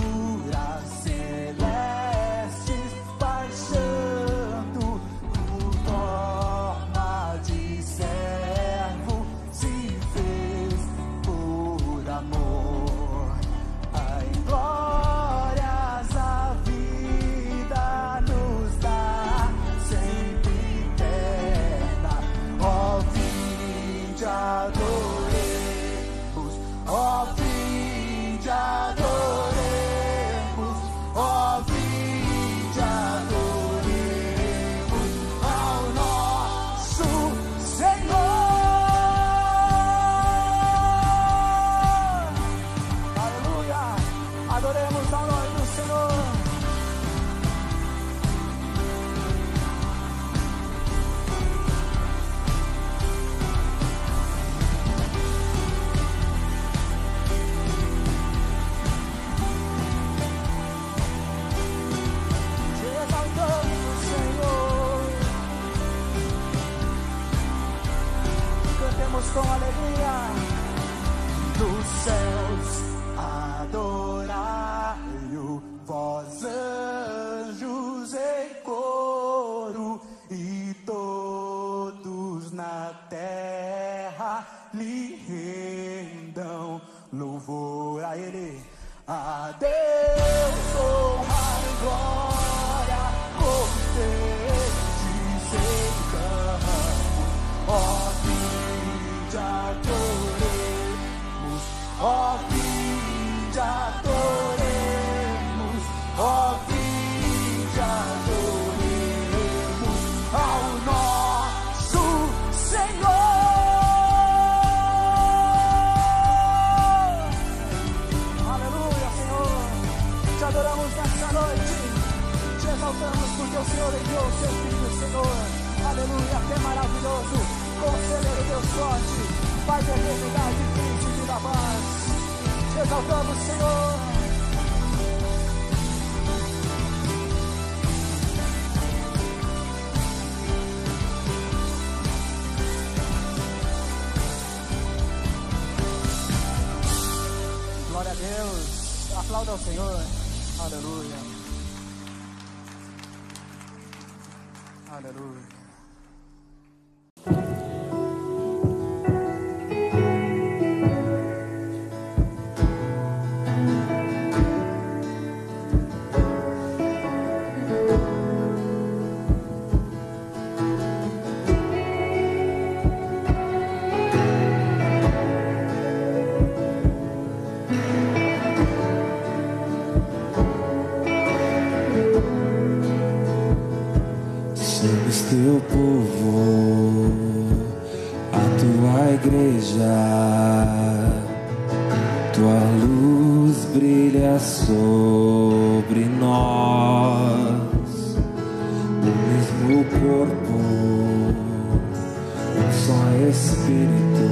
celestes, baixando por forma de servo, se fez por amor. Ai, glórias a vida nos dá, sempre eterna. Ó, vinde adoremos, ó, vinde adoremos, ó, vinde adoremos ao nosso Senhor. Aleluia, adoremos ao nome do Senhor. Te exaltamos, Senhor. Cantemos com alegria. Dos céus adorai-o, vós anjos em coro, e todos na terra lhe rendam louvor a Ele. A Deus honra e glória, cortejos em campo, ó, vinde adoremos, ó, vinde adoremos, ó, vinde adoremos ao nosso Senhor. Aleluia, Senhor. Te adoramos nessa noite, te exaltamos porque o Senhor enviou o seu Filho, Senhor. Aleluia, que maravilhoso, conselheiro Deus forte, Pai da eternidade, príncipe da paz. Te exaltamos, Senhor. Glória a Deus. Aplauda ao Senhor. Aleluia. Aleluia. Somos teu povo, a tua igreja, tua luz brilha sobre nós, o mesmo corpo, um só Espírito,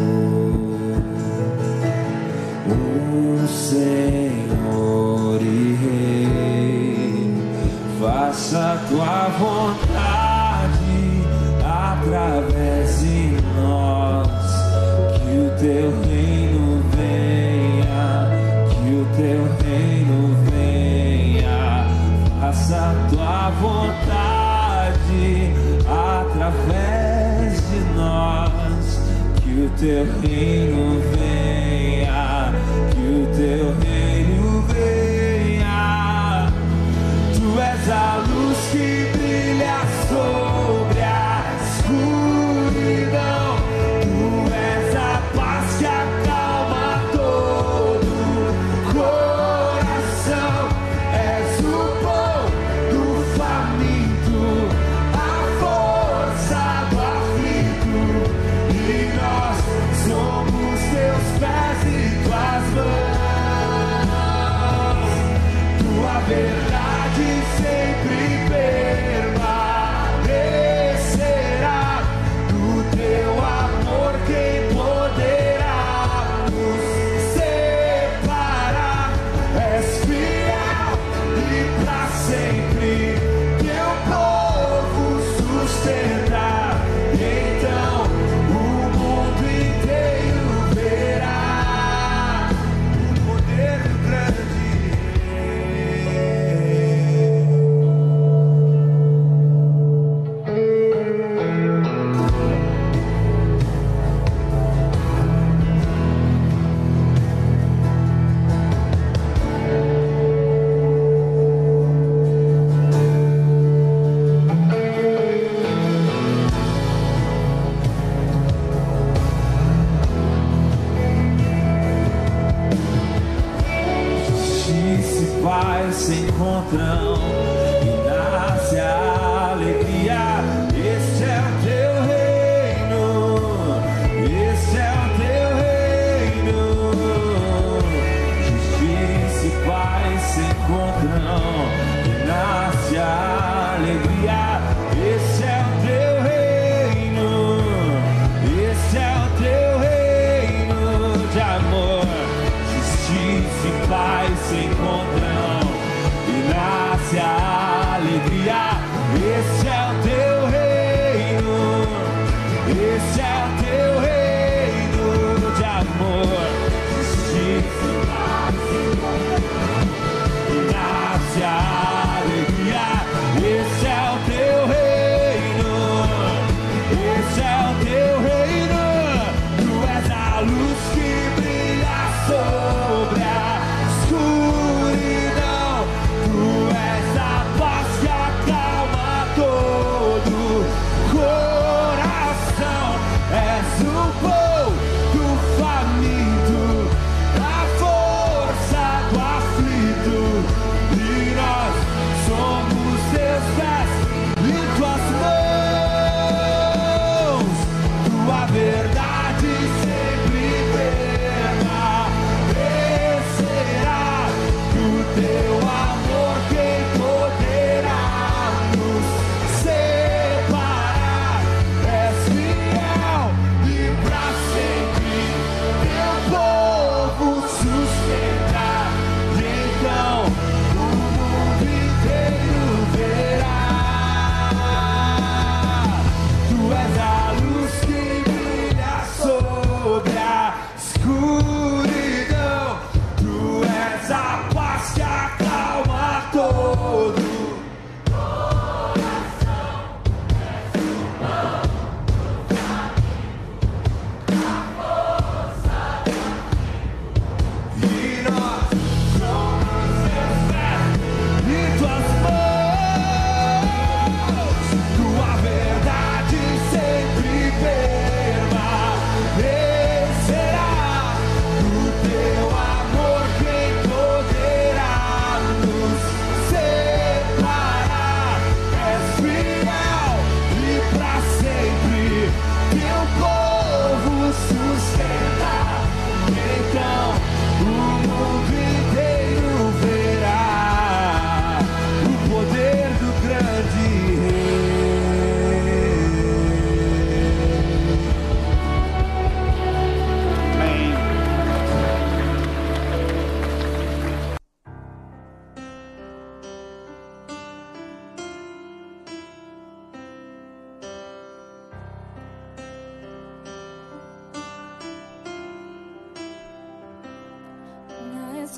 um Senhor e Rei. Faça tua vontade através de nós, que o teu reino venha, que o teu reino venha. Faça tua vontade através de nós, que o teu reino venha, que o teu reino venha. Tu és a luz que brilha sobre a escuridão. Tu és a paz que acalma todo coração. És o pão do faminto, a força do aflito, e nós somos teus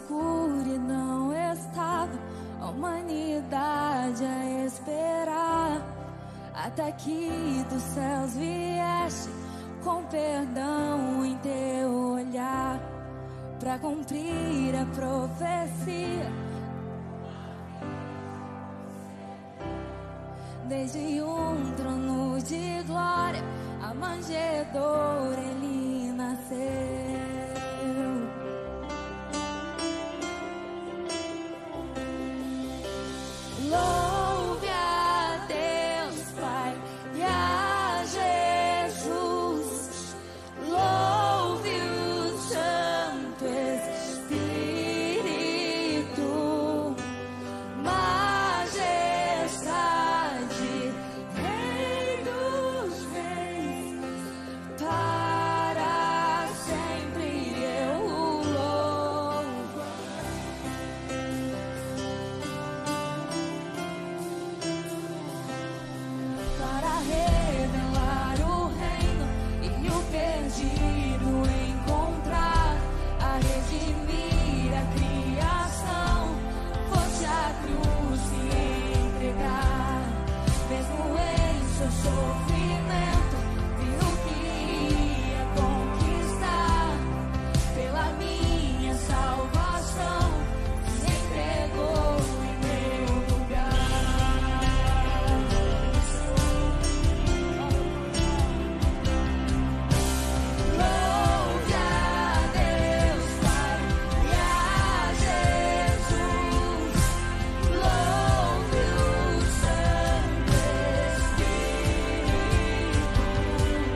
escuridão estava a humanidade a esperar, até que dos céus vieste com perdão em teu olhar, pra cumprir a profecia. Desde um trono de glória, a manjedoura ele nasceu. Louve a Deus Pai e a Jesus, louve o Santo Espírito, majestade, Rei dos reis, para sempre eu o louvo. Para revelar o reino e o perdido encontrar, a redimir a criação, foste a cruz se entregar. Mesmo em seu sofrimento, viu que ia conquistar. Pela minha salvação, se entregou em meu lugar. Louve a Deus Pai e a Jesus, louve o Santo Espírito,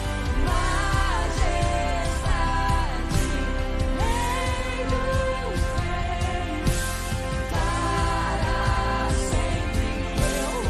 majestade, Rei dos reis, para sempre eu o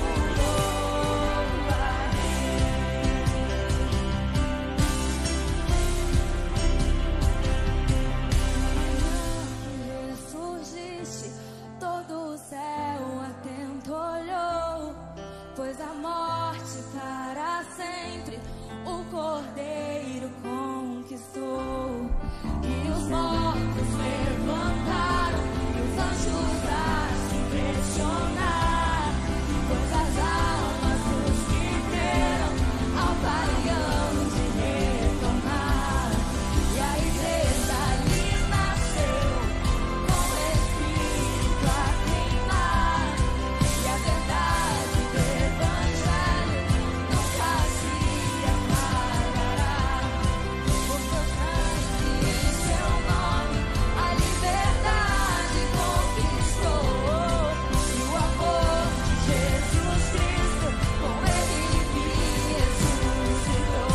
louvarei. Ressurgiste, todo o céu atento olhou, pois a morte para sempre o Cordeiro conquistou. E os mortos levantaram, e os anjos a se impressionar, pois as almas dos que creram ao Pai hão de retornar. E a igreja ali nasceu, com o Espírito a queimar, e a verdade do Evangelho nunca se apagará. Por seu sangue e seu nome, a liberdade conquistou, e o amor de Jesus Cristo, com ele me ressuscitou.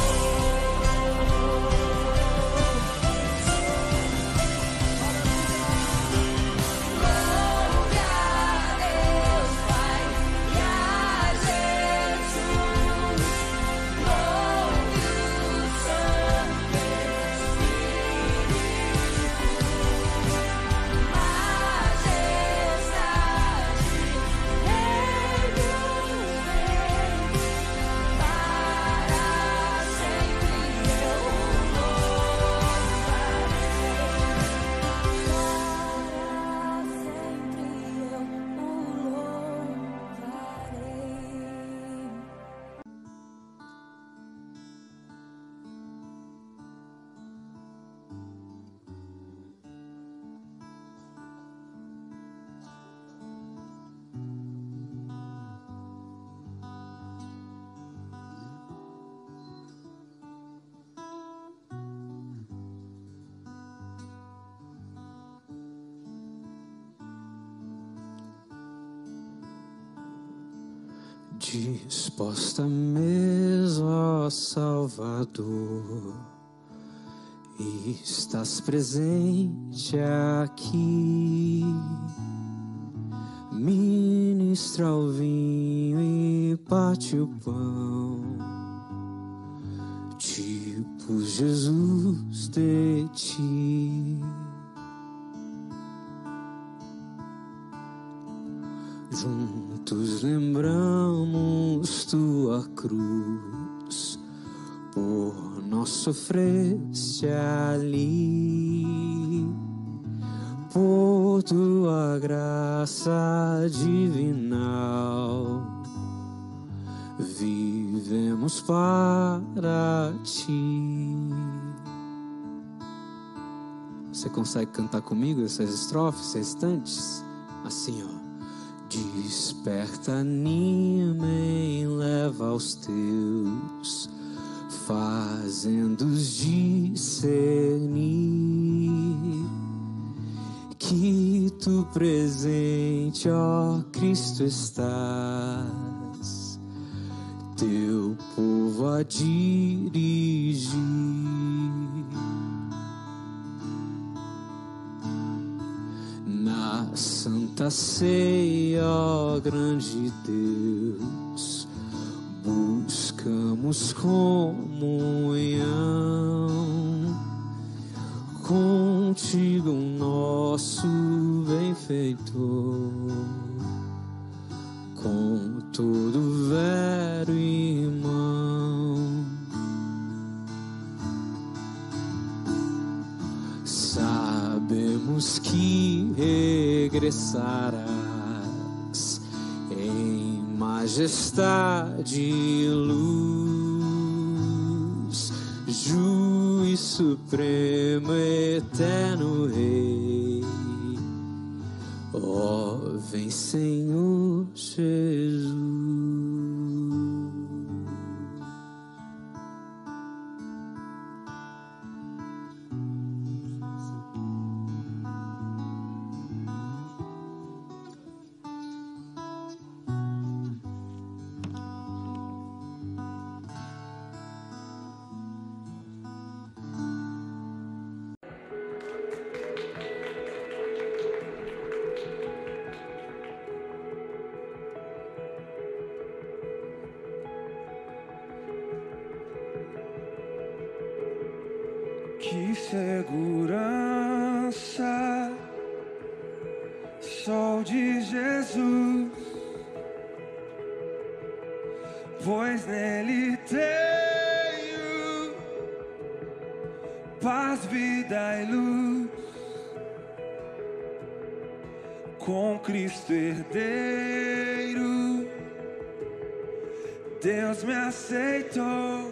Louve a Deus Pai e a Jesus, louve o Santo Espírito, majestade, Rei dos reis, para sempre eu o louvarei. Para sempre eu o louvarei. Disposta à mesa, ó Salvador, estás presente aqui. Ministra o vinho e parte o pão, tipo Jesus de ti. Juntos lembramos tua cruz, por nós sofreste ali. por tua graça divinal, vivemos para ti. Você consegue cantar comigo essas estrofes, essas estantes? Assim, ó. Desperta, anima-me, leva aos teus, fazendo-os discernir que tu presente, ó Cristo, estás, teu povo a dirigir. Na Santa Ceia, ó grande Deus, buscamos comunhão contigo, nosso benfeitor, com todo vero irmão. Sabemos que regressarás em majestade e luz, juiz supremo, eterno Rei. Ó, vem Senhor Jesus. Que segurança sou de Jesus, pois nele tenho paz, vida e luz. Com Cristo herdeiro, Deus me aceitou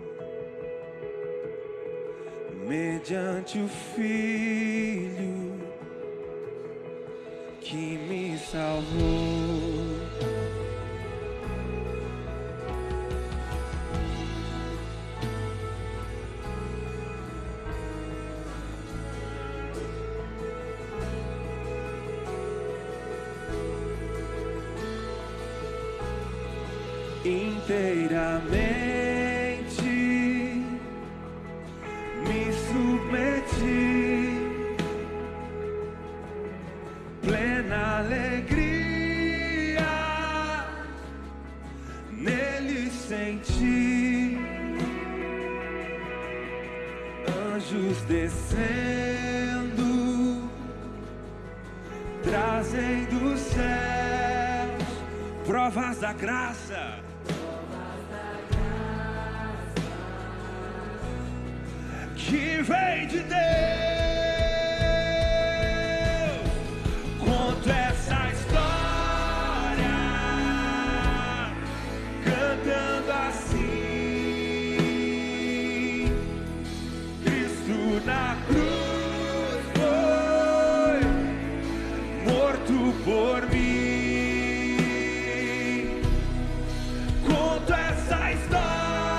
mediante o Filho que me salvou. Inteiramente me submeti, plena alegria nele senti, anjos descendo, trazendo os céus, provas da graça. Que vem de Deus, conto essa história, cantando assim: Cristo na cruz foi morto por mim. Conto essa história,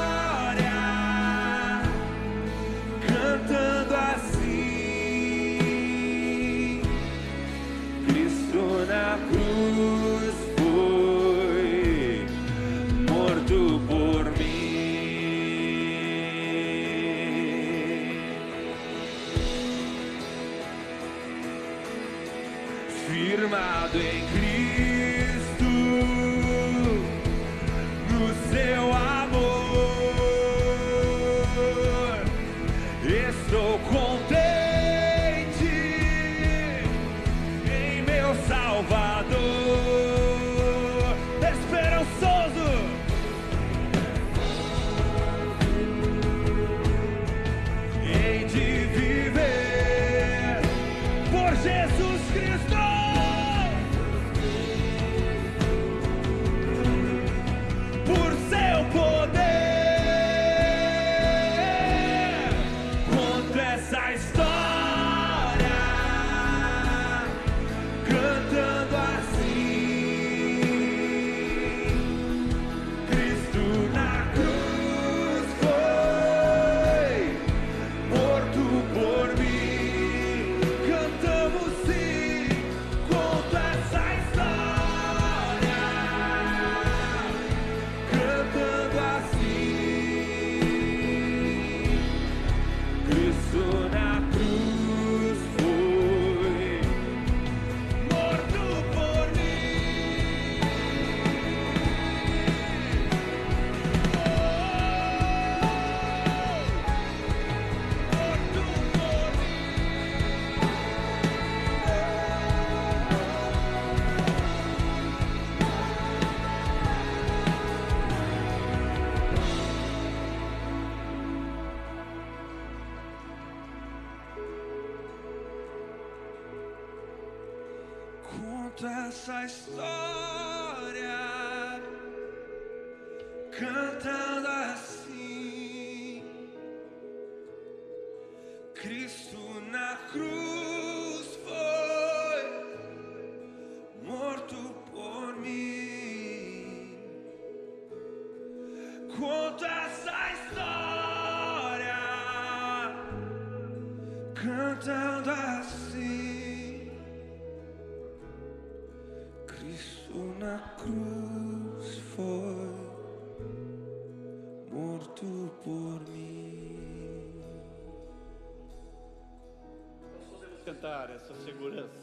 cantando assim: Cristo na cruz foi morto por mim. Firmado em Cristo, no seu amor, estou contente em meu Salvador, esperançoso em de viver por Jesus. Conto essa história cantando assim: Cristo na cruz foi morto por mim. Conto essa história cantando assim: Cristo na cruz foi morto por mim. Nós podemos cantar essa segurança,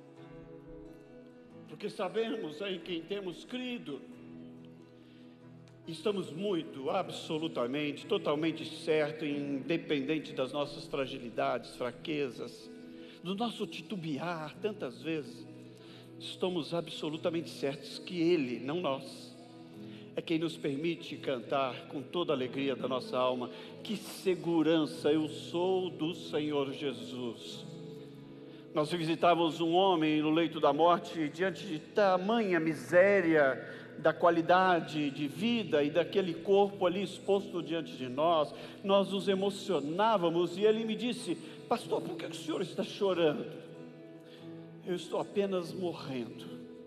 porque sabemos em quem temos crido. Estamos muito, absolutamente, totalmente certos, independente das nossas fragilidades, fraquezas, do nosso titubear tantas vezes. Estamos absolutamente certos que Ele, não nós, é quem nos permite cantar com toda a alegria da nossa alma: que segurança eu sou do Senhor Jesus. Nós visitávamos um homem no leito da morte, diante de tamanha miséria da qualidade de vida e daquele corpo ali exposto diante de nós. Nós nos emocionávamos e ele me disse: pastor, por que o senhor está chorando? Eu estou apenas morrendo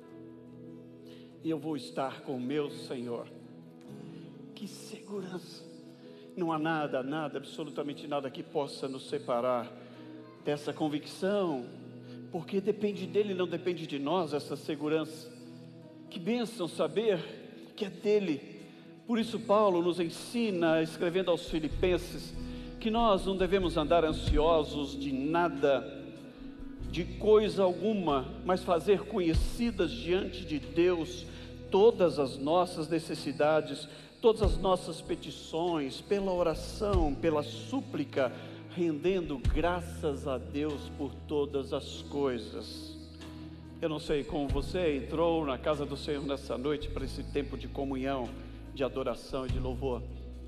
e eu vou estar com o meu Senhor. Que segurança! Não há nada, nada, absolutamente nada que possa nos separar dessa convicção, porque depende dele, não depende de nós, essa segurança. Que bênção saber que é dele. Por isso Paulo nos ensina, escrevendo aos Filipenses, que nós não devemos andar ansiosos de nada, de coisa alguma, mas fazer conhecidas diante de Deus todas as nossas necessidades, todas as nossas petições, pela oração, pela súplica, rendendo graças a Deus por todas as coisas. Eu não sei como você entrou na casa do Senhor nessa noite para esse tempo de comunhão, de adoração e de louvor.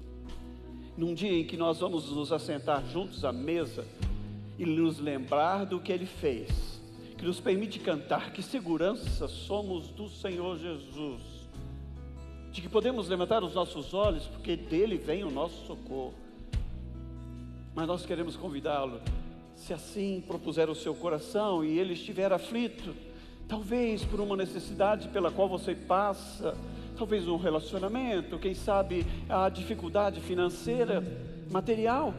Num dia em que nós vamos nos assentar juntos à mesa e nos lembrar do que Ele fez, que nos permite cantar que segurança somos do Senhor Jesus, de que podemos levantar os nossos olhos porque dele vem o nosso socorro. Mas nós queremos convidá-lo, se assim propuser o seu coração e ele estiver aflito, talvez por uma necessidade pela qual você passa, talvez um relacionamento, quem sabe a dificuldade financeira, material,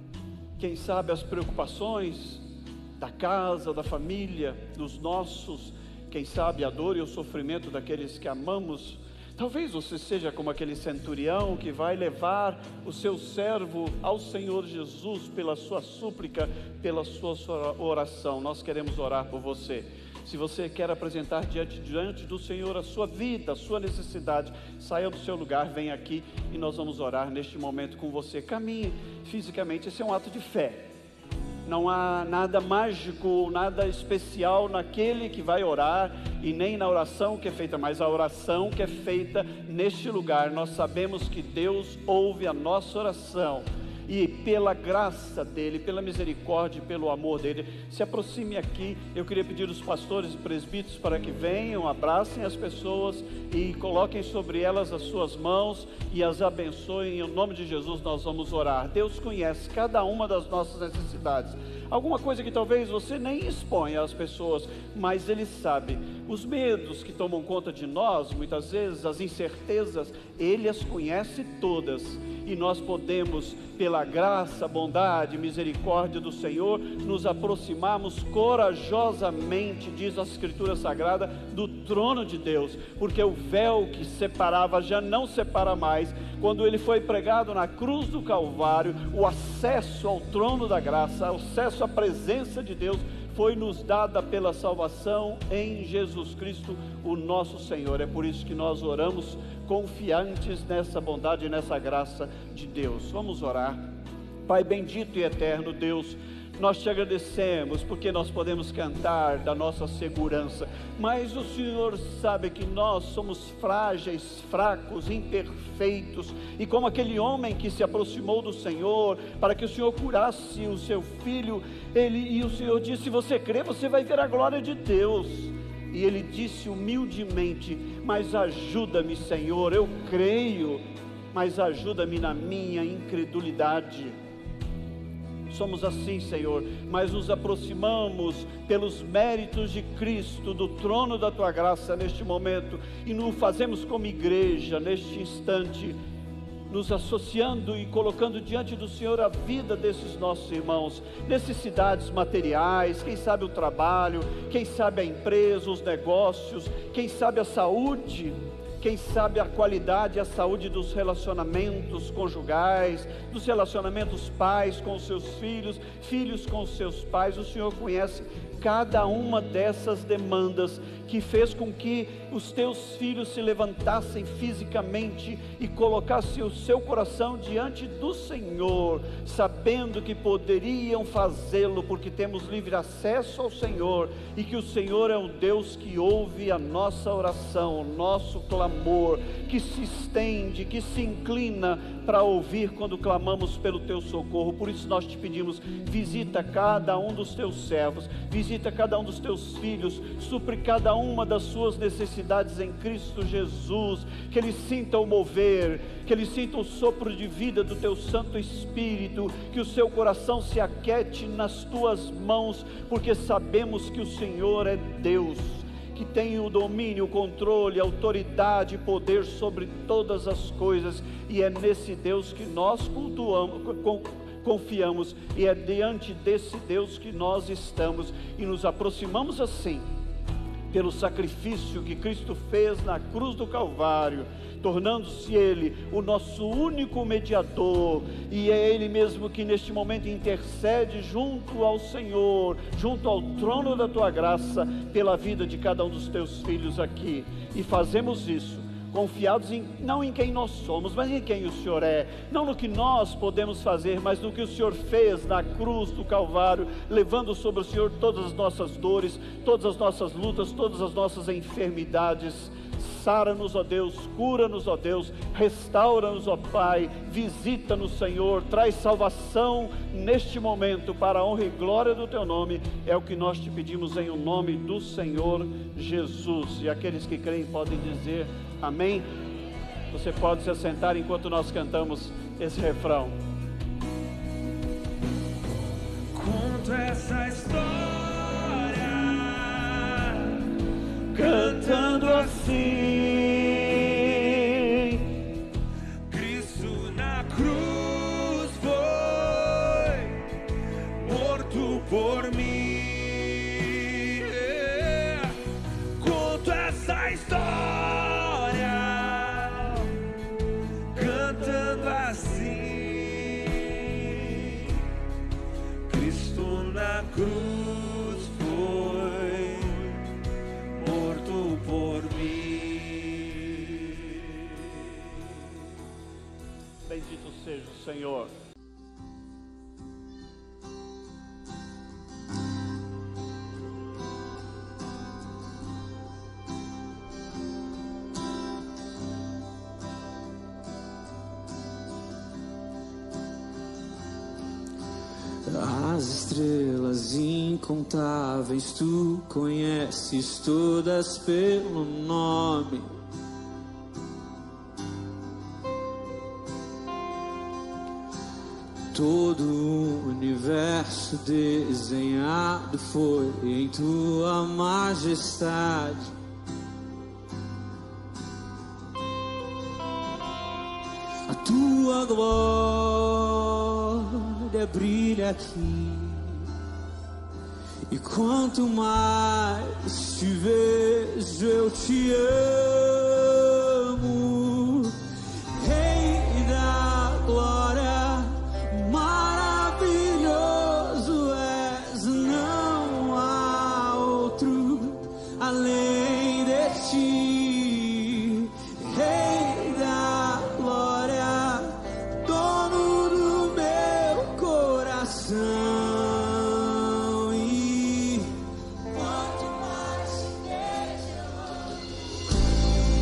quem sabe as preocupações da casa, da família, dos nossos, quem sabe a dor e o sofrimento daqueles que amamos. Talvez você seja como aquele centurião que vai levar o seu servo ao Senhor Jesus pela sua súplica, pela sua oração. Nós queremos orar por você. Se você quer apresentar diante, diante do Senhor a sua vida, a sua necessidade, saia do seu lugar, venha aqui e nós vamos orar neste momento com você. Caminhe fisicamente, esse é um ato de fé. Não há nada mágico, nada especial naquele que vai orar e nem na oração que é feita, mas a oração que é feita neste lugar. Nós sabemos que Deus ouve a nossa oração e pela graça dele, pela misericórdia e pelo amor dele, se aproxime aqui. Eu queria pedir aos pastores e presbíteros para que venham, abracem as pessoas e coloquem sobre elas as suas mãos e as abençoem. Em nome de Jesus nós vamos orar. Deus conhece cada uma das nossas necessidades, alguma coisa que talvez você nem exponha às pessoas, mas Ele sabe. Os medos que tomam conta de nós, muitas vezes, as incertezas, Ele as conhece todas. E nós podemos, pela graça, bondade e misericórdia do Senhor, nos aproximarmos corajosamente, diz a Escritura Sagrada, do trono de Deus, porque o véu que separava já não separa mais. Quando Ele foi pregado na cruz do Calvário, o acesso ao trono da graça, o acesso à presença de Deus, foi nos dada pela salvação em Jesus Cristo, o nosso Senhor. É por isso que nós oramos confiantes nessa bondade e nessa graça de Deus. Vamos orar. Pai bendito e eterno Deus, nós te agradecemos porque nós podemos cantar da nossa segurança, mas o Senhor sabe que nós somos frágeis, fracos, imperfeitos, e como aquele homem que se aproximou do Senhor para que o Senhor curasse o seu filho, ele, e o Senhor disse: se você crê, você vai ver a glória de Deus. E ele disse humildemente: mas ajuda-me, Senhor, eu creio, mas ajuda-me na minha incredulidade. Somos assim, Senhor, mas nos aproximamos pelos méritos de Cristo do trono da Tua graça neste momento, e nos fazemos como igreja neste instante, nos associando e colocando diante do Senhor a vida desses nossos irmãos, necessidades materiais, quem sabe o trabalho, quem sabe a empresa, os negócios, quem sabe a saúde, quem sabe a qualidade e a saúde dos relacionamentos conjugais, dos relacionamentos pais com os seus filhos, filhos com os seus pais. O Senhor conhece cada uma dessas demandas que fez com que os teus filhos se levantassem fisicamente e colocassem o seu coração diante do Senhor, sabendo que poderiam fazê-lo porque temos livre acesso ao Senhor, e que o Senhor é o Deus que ouve a nossa oração, o nosso clamor, que se estende, que se inclina para ouvir quando clamamos pelo teu socorro. Por isso nós te pedimos: visita cada um dos teus servos, visita cada um dos teus filhos, supre cada uma das suas necessidades em Cristo Jesus, que eles sintam o mover, que eles sintam o sopro de vida do teu Santo Espírito, que o seu coração se aquete nas tuas mãos, porque sabemos que o Senhor é Deus, que tem o domínio, o controle, a autoridade e poder sobre todas as coisas, e é nesse Deus que nós cultuamos, confiamos, e é diante desse Deus que nós estamos, e nos aproximamos assim, pelo sacrifício que Cristo fez na cruz do Calvário, tornando-se Ele o nosso único mediador, e é Ele mesmo que neste momento intercede junto ao Senhor, junto ao trono da Tua graça, pela vida de cada um dos Teus filhos aqui. E fazemos isso confiados em, não em quem nós somos, mas em quem o Senhor é, não no que nós podemos fazer, mas no que o Senhor fez na cruz do Calvário, levando sobre o Senhor todas as nossas dores, todas as nossas lutas, todas as nossas enfermidades. Sara-nos, ó Deus, cura-nos, ó Deus, restaura-nos, ó Pai, visita-nos, Senhor, traz salvação neste momento para a honra e glória do Teu nome. É o que nós te pedimos em o nome do Senhor Jesus. E aqueles que creem podem dizer amém. Você pode se assentar enquanto nós cantamos esse refrão. Conto essa história cantando assim: Cristo na cruz foi morto por mim. Conto essa história cantando assim: Cristo na cruz foi morto por mim. Bendito seja o Senhor. As estrelas incontáveis tu conheces todas pelo nome. Todo o universo desenhado foi em tua majestade. A tua glória brilha aqui, e quanto mais te vejo eu te amo, Rei da glória, maravilhoso és, não há outro além de ti, Rei da glória, dono do meu coração. E quanto mais te vejo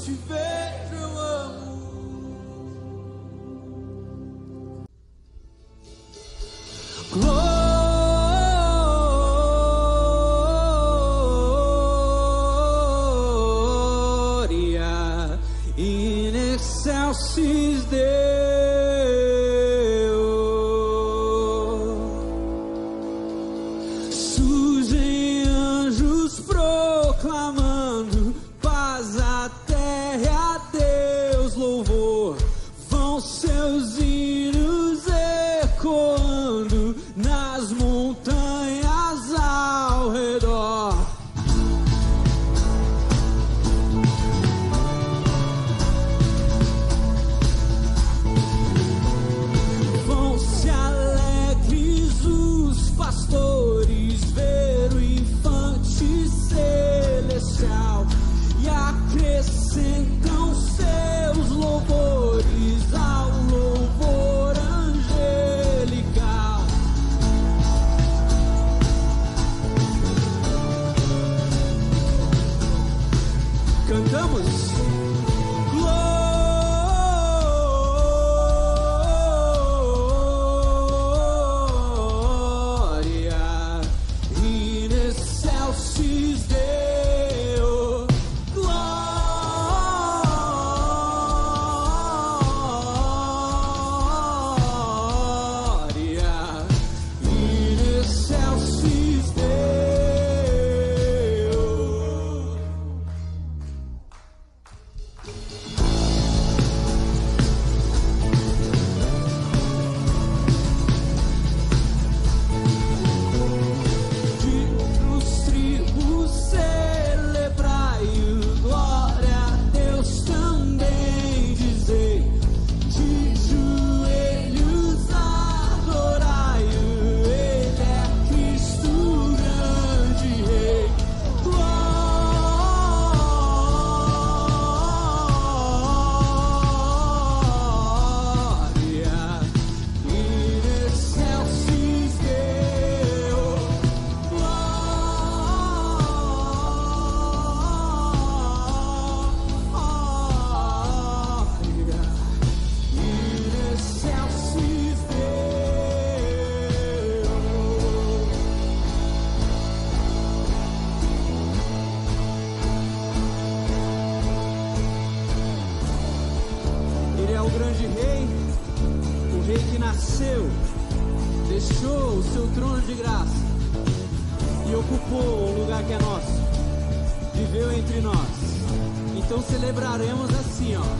te vejo, eu amo. Glória in excelsis Deo. Surgem anjos proclamando paz à terra e a Deus louvor. Vão seus hinos ecoando nas montanhas ao redor. Vão-se alegres os pastores ver o infante celestial e acrescentam seus louvores ao louvor angelical. Cantamos glória in excelsis Deo. Glória in excelsis Deo. Os tribos celebrai-o, glória a Deus também dizei. De joelhos adorai-o, Ele é Cristo, grande Rei. Glória in excelsis Deo. Glória in excelsis Deo. Ele é o grande rei, o rei que nasceu, deixou o seu trono de graça e ocupou o lugar que é nosso, viveu entre nós. Então celebraremos assim, ó.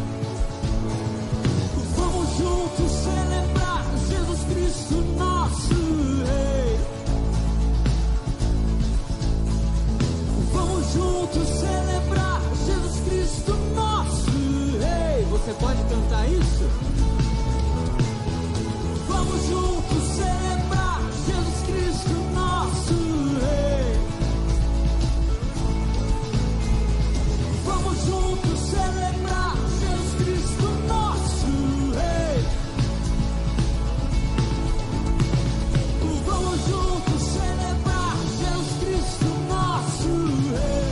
Vamos juntos celebrar Jesus Cristo, nosso rei. Vamos juntos celebrar Jesus Cristo, nosso rei. Você pode cantar isso? Vamos juntos celebrar Jesus Cristo, nosso rei. Vamos juntos celebrar Jesus Cristo, nosso rei. Vamos juntos celebrar Jesus Cristo, nosso rei.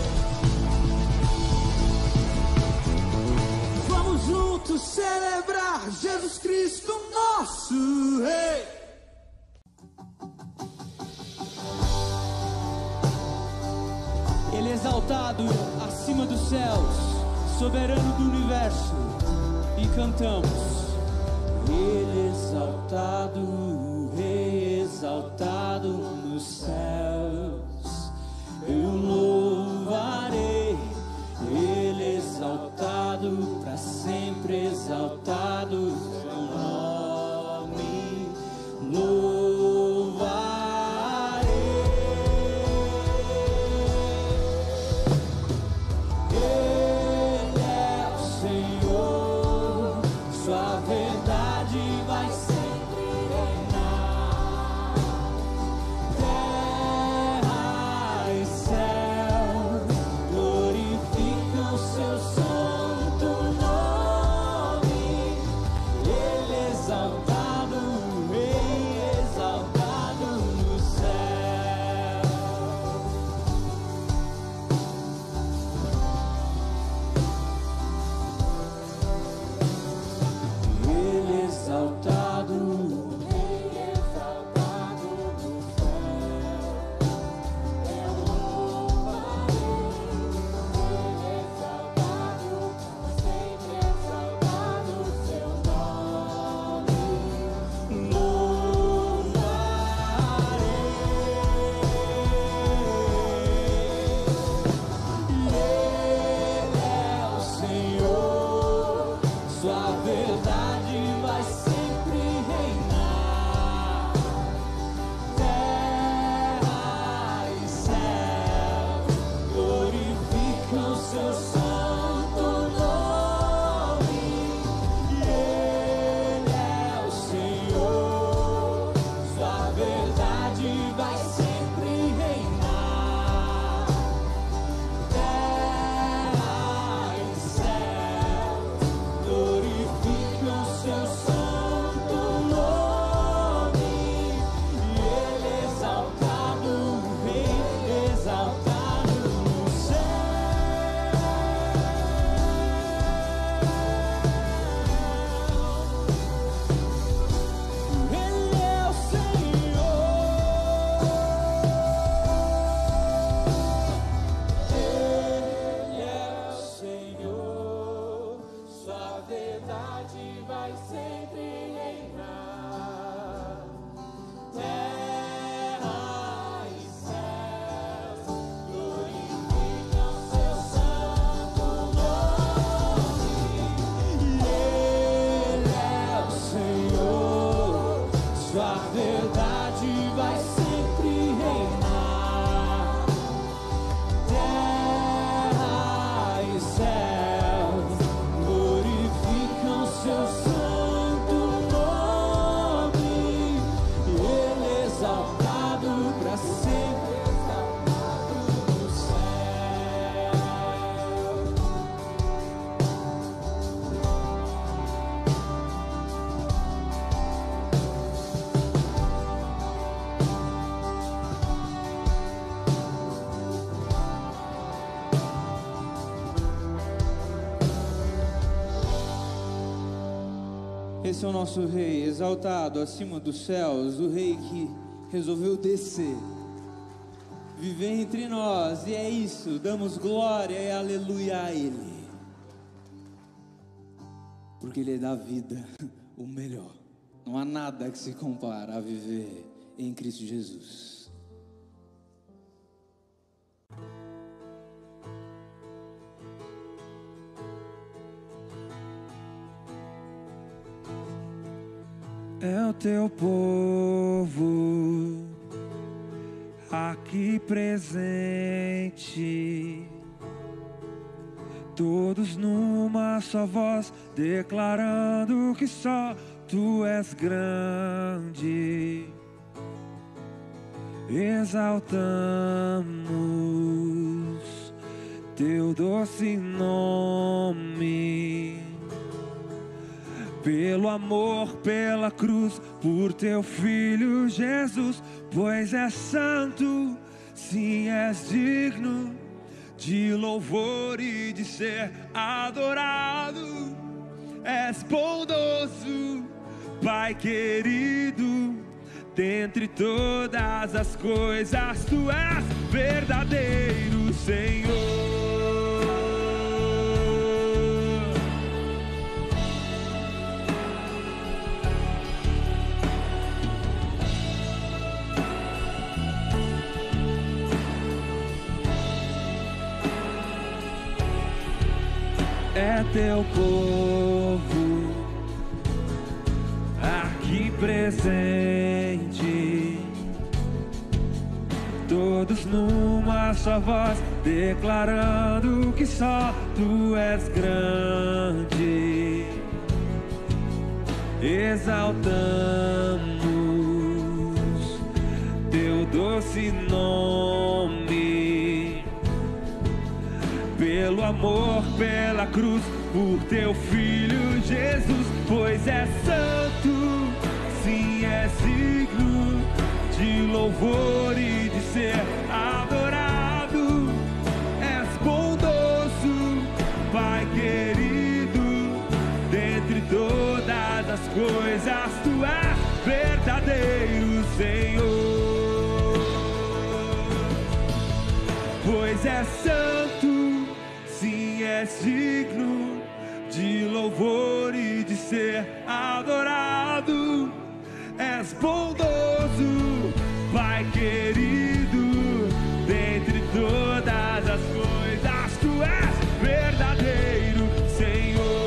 Vamos juntos celebrar Jesus Cristo, nosso rei. Ele é exaltado acima dos céus, soberano do universo, e cantamos. Ele é exaltado, o Rei exaltado nos céus, eu louvarei. Ele é exaltado, para sempre exaltado, seu nome louvarei. Ele é o Senhor, sua verdade vai sempre reinar. verdade vai sempre reinar. Terra e céu glorificam seu santo nome. E ele exaltado, o Rei exaltado no céu. Ele é o Senhor. Ele é o Senhor. Sua verdade vai sempre reinar. Terra e céus glorificam seu santo nome. E ele é o Senhor. Sua verdade vai sempre reinar. Terra e céus glorificam seu santo nome. E ele exaltado para sempre, exaltado no céu. Esse é o nosso Rei, exaltado acima dos céus, o Rei que resolveu descer, viver entre nós, e é isso, damos glória e aleluia a Ele, porque Ele dá vida, o melhor. Não há nada que se compara a viver em Cristo Jesus. É o teu povo aqui presente, todos numa só voz, declarando que só tu és grande. Exaltamos teu doce nome, pelo amor, pela cruz, por teu Filho Jesus, pois és santo, sim, és digno de louvor e de ser adorado. És bondoso, Pai querido, dentre todas as coisas, tu és verdadeiro Senhor. É teu povo aqui presente, todos numa só voz, declarando que só tu és grande. Exaltamos teu doce nome, pelo amor, pela cruz, por teu Filho Jesus, pois é santo, sim, é digno de louvor e de ser adorado. És bondoso, Pai querido, dentre todas as coisas, tu és verdadeiro Senhor. Pois é santo, sim, és digno de louvor e de ser adorado. És bondoso, Pai querido, dentre todas as coisas, tu és verdadeiro Senhor.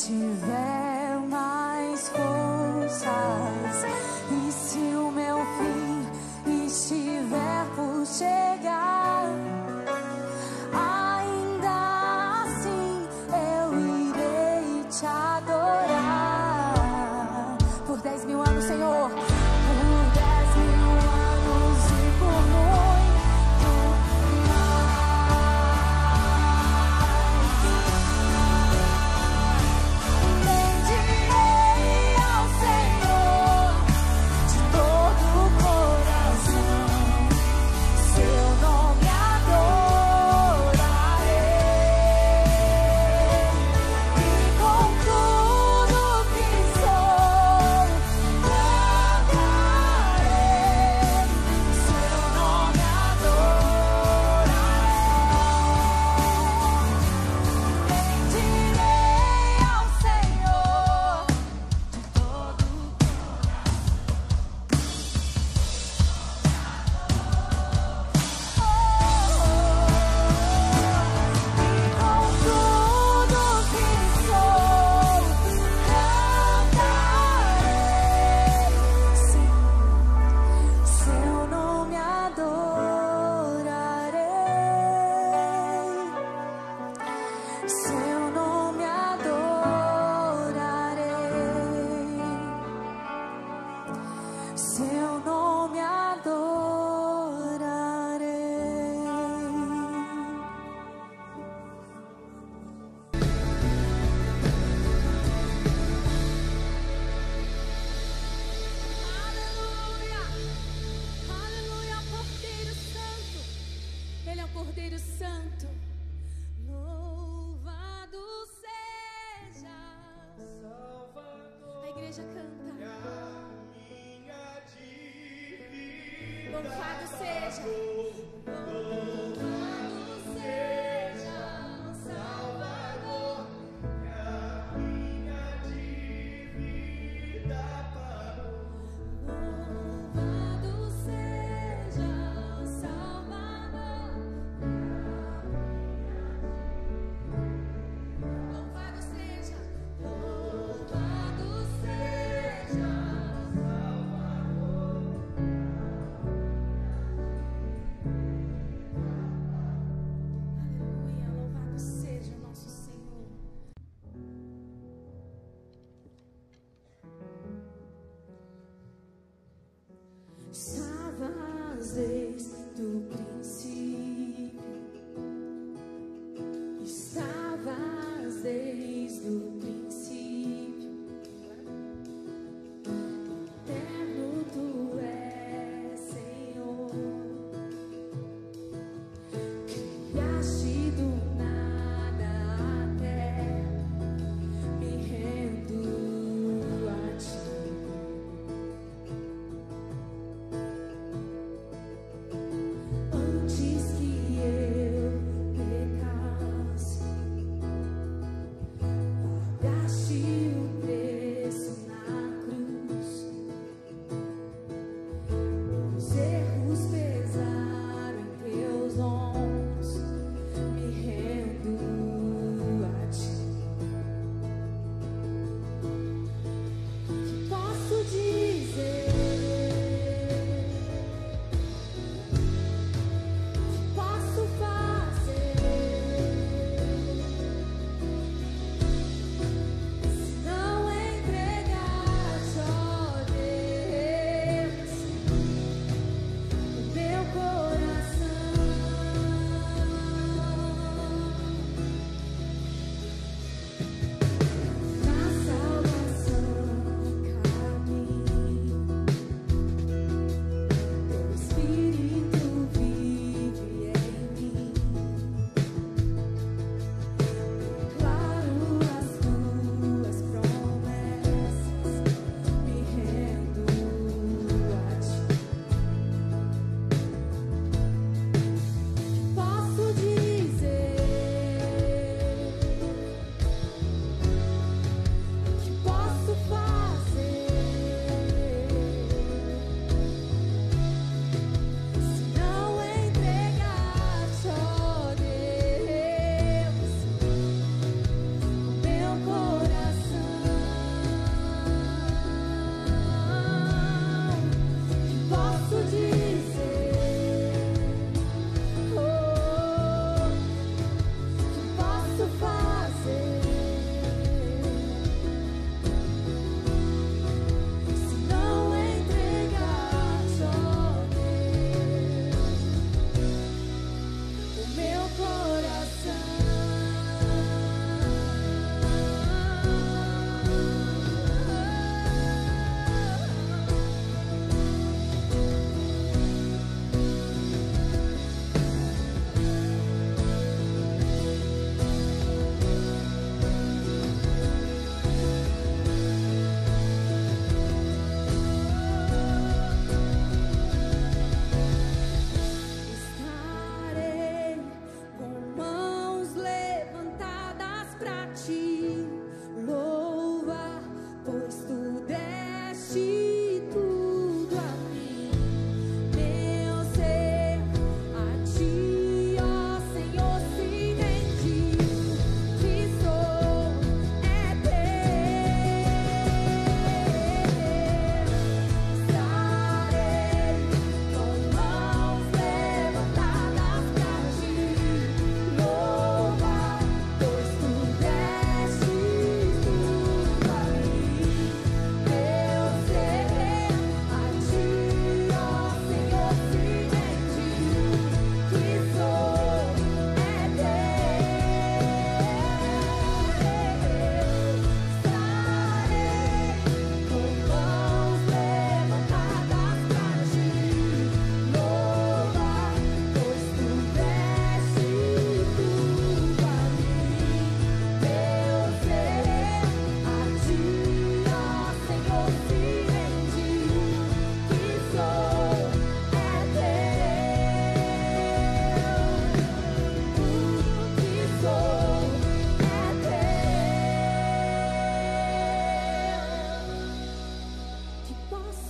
tiver mais forças, e se o meu fim estiver por chegar, ainda assim eu irei te adorar. Por dez mil anos, Senhor, por dez mil anos e por muito mais. Bendirei ao Senhor de todo o coração, seu nome adorarei, e com tudo que sou cantarei, seu nome adorarei. Bendirei ao Senhor de todo o com tudo que sou cantarei, seu nome adorarei, seu nome adorarei, seu nome Aleluia! Aleluia, Cordeiro Santo. Ele é o Cordeiro Santo. Louvado seja Salvador. A igreja canta. Louvado seja. Louvado seja Salvador. Louvado seja Salvador. Louvado seja, louvado seja Salvador.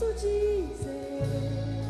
posso dizer.